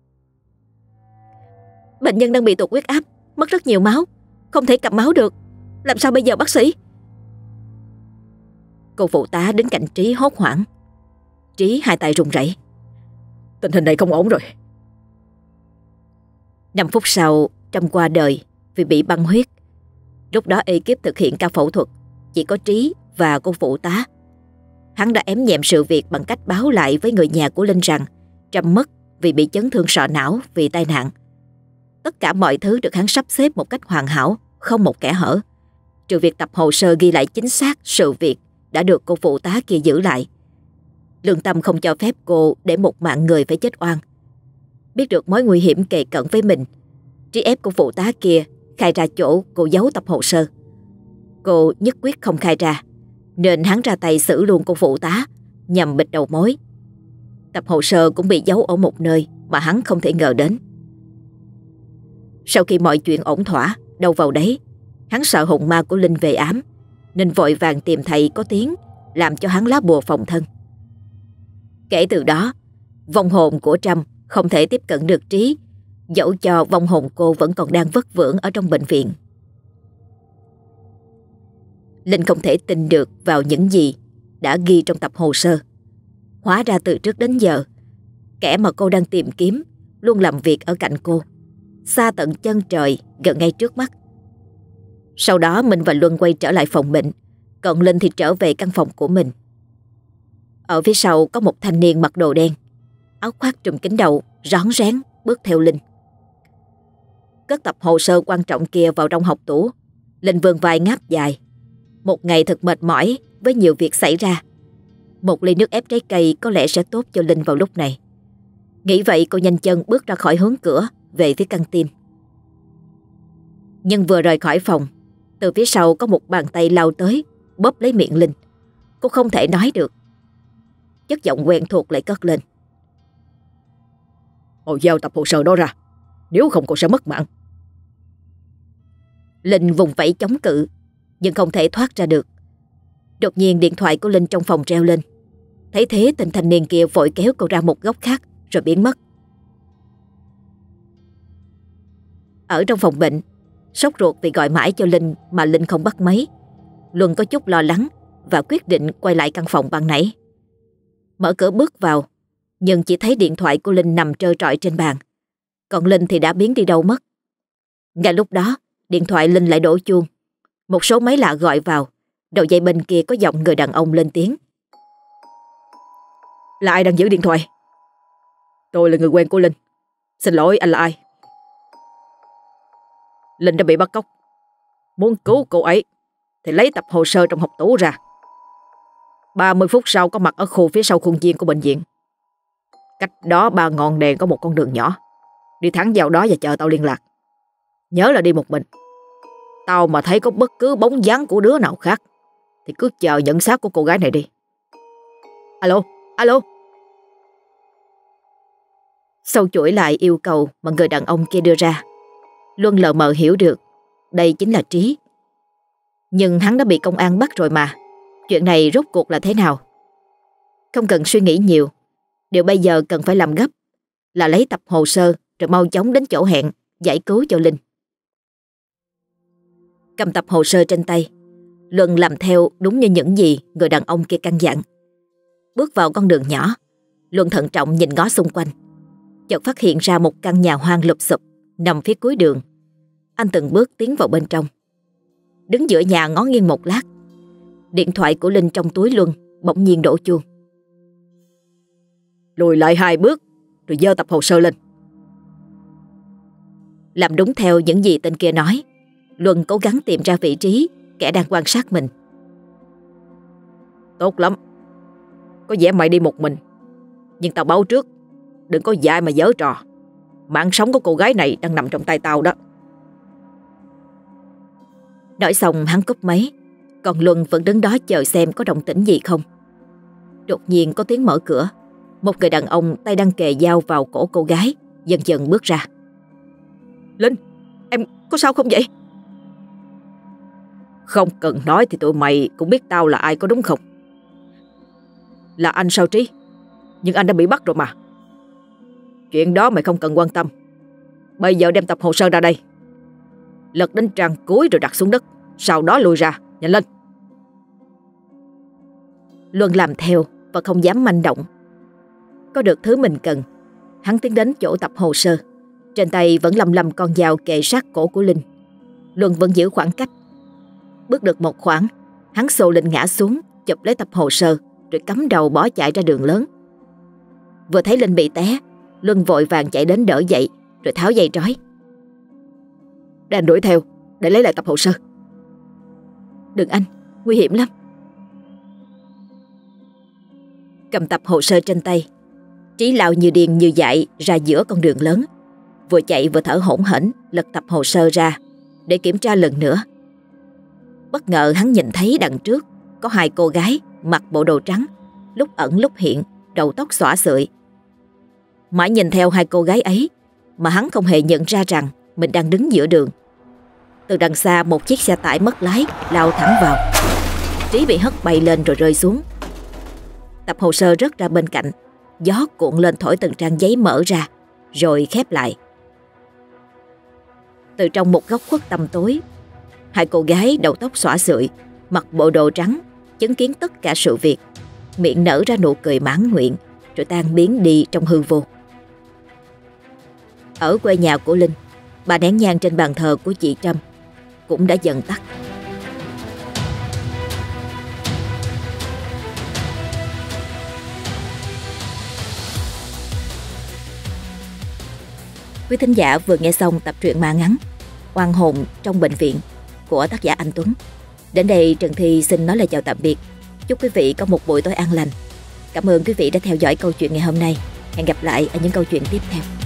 S1: bệnh nhân đang bị tụt huyết áp, mất rất nhiều máu, không thể cầm máu được. Làm sao bây giờ bác sĩ?
S2: Cô phụ tá đứng cạnh Trí hốt hoảng. Trí hai tay run rẩy.
S3: Tình hình này không ổn rồi.
S2: Năm phút sau, Trâm qua đời vì bị băng huyết. Lúc đó ekip thực hiện ca phẫu thuật chỉ có Trí và cô phụ tá. Hắn đã ém nhẹm sự việc bằng cách báo lại với người nhà của Linh rằng Trâm mất vì bị chấn thương sọ não vì tai nạn. Tất cả mọi thứ được hắn sắp xếp một cách hoàn hảo, không một kẽ hở, trừ việc tập hồ sơ ghi lại chính xác sự việc đã được cô phụ tá kia giữ lại. Lương tâm không cho phép cô để một mạng người phải chết oan. Biết được mối nguy hiểm kề cận với mình, Trí ép cô phụ tá kia khai ra chỗ cô giấu tập hồ sơ. Cô nhất quyết không khai ra, nên hắn ra tay xử luôn cô phụ tá nhằm bịt đầu mối. Tập hồ sơ cũng bị giấu ở một nơi mà hắn không thể ngờ đến. Sau khi mọi chuyện ổn thỏa, đâu vào đấy, hắn sợ hồn ma của Linh về ám, nên vội vàng tìm thầy có tiếng làm cho hắn lá bùa phòng thân. Kể từ đó, vong hồn của Trâm không thể tiếp cận được Trí, dẫu cho vong hồn cô vẫn còn đang vất vưởng ở trong bệnh viện. Linh không thể tin được vào những gì đã ghi trong tập hồ sơ. Hóa ra từ trước đến giờ, kẻ mà cô đang tìm kiếm luôn làm việc ở cạnh cô, xa tận chân trời, gần ngay trước mắt. Sau đó Minh và Luân quay trở lại phòng bệnh, còn Linh thì trở về căn phòng của mình. Ở phía sau có một thanh niên mặc đồ đen, áo khoác trùm kín đầu, rón rén bước theo Linh. Cất tập hồ sơ quan trọng kia vào trong hộc tủ, Linh vươn vai ngáp dài. Một ngày thật mệt mỏi với nhiều việc xảy ra. Một ly nước ép trái cây có lẽ sẽ tốt cho Linh vào lúc này. Nghĩ vậy cô nhanh chân bước ra khỏi hướng cửa, về phía căng tin. Nhưng vừa rời khỏi phòng, từ phía sau có một bàn tay lao tới, bóp lấy miệng Linh. Cô không thể nói được. Chất giọng quen thuộc lại cất lên:
S3: Ồ, giao tập hồ sơ đó ra, nếu không cô sẽ mất mạng.
S2: Linh vùng vẫy chống cự, nhưng không thể thoát ra được. Đột nhiên điện thoại của Linh trong phòng reo lên. Thấy thế, tên thanh niên kia vội kéo cô ra một góc khác rồi biến mất. Ở trong phòng bệnh, sốt ruột vì gọi mãi cho Linh mà Linh không bắt máy, Luân có chút lo lắng và quyết định quay lại căn phòng ban nãy. Mở cửa bước vào, nhưng chỉ thấy điện thoại của Linh nằm trơ trọi trên bàn, còn Linh thì đã biến đi đâu mất. Ngay lúc đó, điện thoại Linh lại đổ chuông. Một số máy lạ gọi vào. Đầu dây bên kia có giọng người đàn ông lên tiếng:
S3: Là ai đang giữ điện thoại? Tôi là người quen của Linh. Xin lỗi, anh là ai? Linh đã bị bắt cóc. Muốn cứu cô ấy thì lấy tập hồ sơ trong hộc tủ ra. ba mươi phút sau có mặt ở khu phía sau khuôn viên của bệnh viện. Cách đó ba ngọn đèn có một con đường nhỏ. Đi thẳng vào đó và chờ tao liên lạc. Nhớ là đi một mình. Tao mà thấy có bất cứ bóng dáng của đứa nào khác thì cứ chờ nhận xác của cô gái này đi. Alo, alo.
S2: Sau chuỗi lại yêu cầu mà người đàn ông kia đưa ra, Luân lờ mờ hiểu được đây chính là Trí. Nhưng hắn đã bị công an bắt rồi mà. Chuyện này rốt cuộc là thế nào? Không cần suy nghĩ nhiều. Điều bây giờ cần phải làm gấp là lấy tập hồ sơ rồi mau chóng đến chỗ hẹn giải cứu cho Linh. Cầm tập hồ sơ trên tay, Luân làm theo đúng như những gì người đàn ông kia căn dặn. Bước vào con đường nhỏ, Luân thận trọng nhìn ngó xung quanh. Chợt phát hiện ra một căn nhà hoang lụp xụp nằm phía cuối đường. Anh từng bước tiến vào bên trong. Đứng giữa nhà ngó nghiêng một lát, điện thoại của Linh trong túi Luân bỗng nhiên đổ chuông.
S3: Lùi lại hai bước rồi giơ tập hồ sơ lên.
S1: Làm đúng theo những gì tên kia nói, Luân cố gắng tìm ra vị trí kẻ đang quan sát mình.
S3: Tốt lắm. Có vẻ mày đi một mình. Nhưng tao báo trước, đừng có dại mà giở trò. Mạng sống của cô gái này đang nằm trong tay tao đó.
S1: Nói xong hắn cúp máy, còn Luân vẫn đứng đó chờ xem có động tĩnh gì không. Đột nhiên có tiếng mở cửa. Một người đàn ông tay đang kề dao vào cổ cô gái dần dần bước ra.
S2: Linh, em có sao không vậy?
S3: Không cần nói thì tụi mày cũng biết tao là ai có đúng không? Là anh sao Trí? Nhưng anh đã bị bắt rồi mà. Chuyện đó mày không cần quan tâm. Bây giờ đem tập hồ sơ ra đây. Lật đến trang cuối rồi đặt xuống đất. Sau đó lùi ra, nhanh lên.
S1: Luân làm theo và không dám manh động. Có được thứ mình cần, hắn tiến đến chỗ tập hồ sơ. Trên tay vẫn lầm lầm con dao kề sát cổ của Linh. Luân vẫn giữ khoảng cách. Bước được một khoảng, hắn xô Linh ngã xuống, chụp lấy tập hồ sơ rồi cắm đầu bỏ chạy ra đường lớn. Vừa thấy Linh bị té, Luân vội vàng chạy đến đỡ dậy rồi tháo dây trói.
S2: Đang đuổi theo để lấy lại tập hồ sơ.
S1: Đừng anh, nguy hiểm lắm. Cầm tập hồ sơ trên tay, Trí lao như điên như dại ra giữa con đường lớn. Vừa chạy vừa thở hổn hển lật tập hồ sơ ra để kiểm tra lần nữa. Bất ngờ hắn nhìn thấy đằng trước có hai cô gái mặc bộ đồ trắng, lúc ẩn lúc hiện, đầu tóc xõa xượi. Mãi nhìn theo hai cô gái ấy mà hắn không hề nhận ra rằng mình đang đứng giữa đường. Từ đằng xa một chiếc xe tải mất lái lao thẳng vào. Trí bị hất bay lên rồi rơi xuống. Tập hồ sơ rớt ra bên cạnh, gió cuộn lên thổi từng trang giấy mở ra rồi khép lại. Từ trong một góc khuất tăm tối, hai cô gái đầu tóc xõa xượi, mặc bộ đồ trắng, chứng kiến tất cả sự việc, miệng nở ra nụ cười mãn nguyện rồi tan biến đi trong hư vô. Ở quê nhà của Linh, bà nén nhang trên bàn thờ của chị Trâm cũng đã dần tắt. Quý thính giả vừa nghe xong tập truyện ma ngắn Oan hồn trong bệnh viện của tác giả Anh Tuấn. Đến đây Trần Thi xin nói lời chào tạm biệt. Chúc quý vị có một buổi tối an lành. Cảm ơn quý vị đã theo dõi câu chuyện ngày hôm nay. Hẹn gặp lại ở những câu chuyện tiếp theo.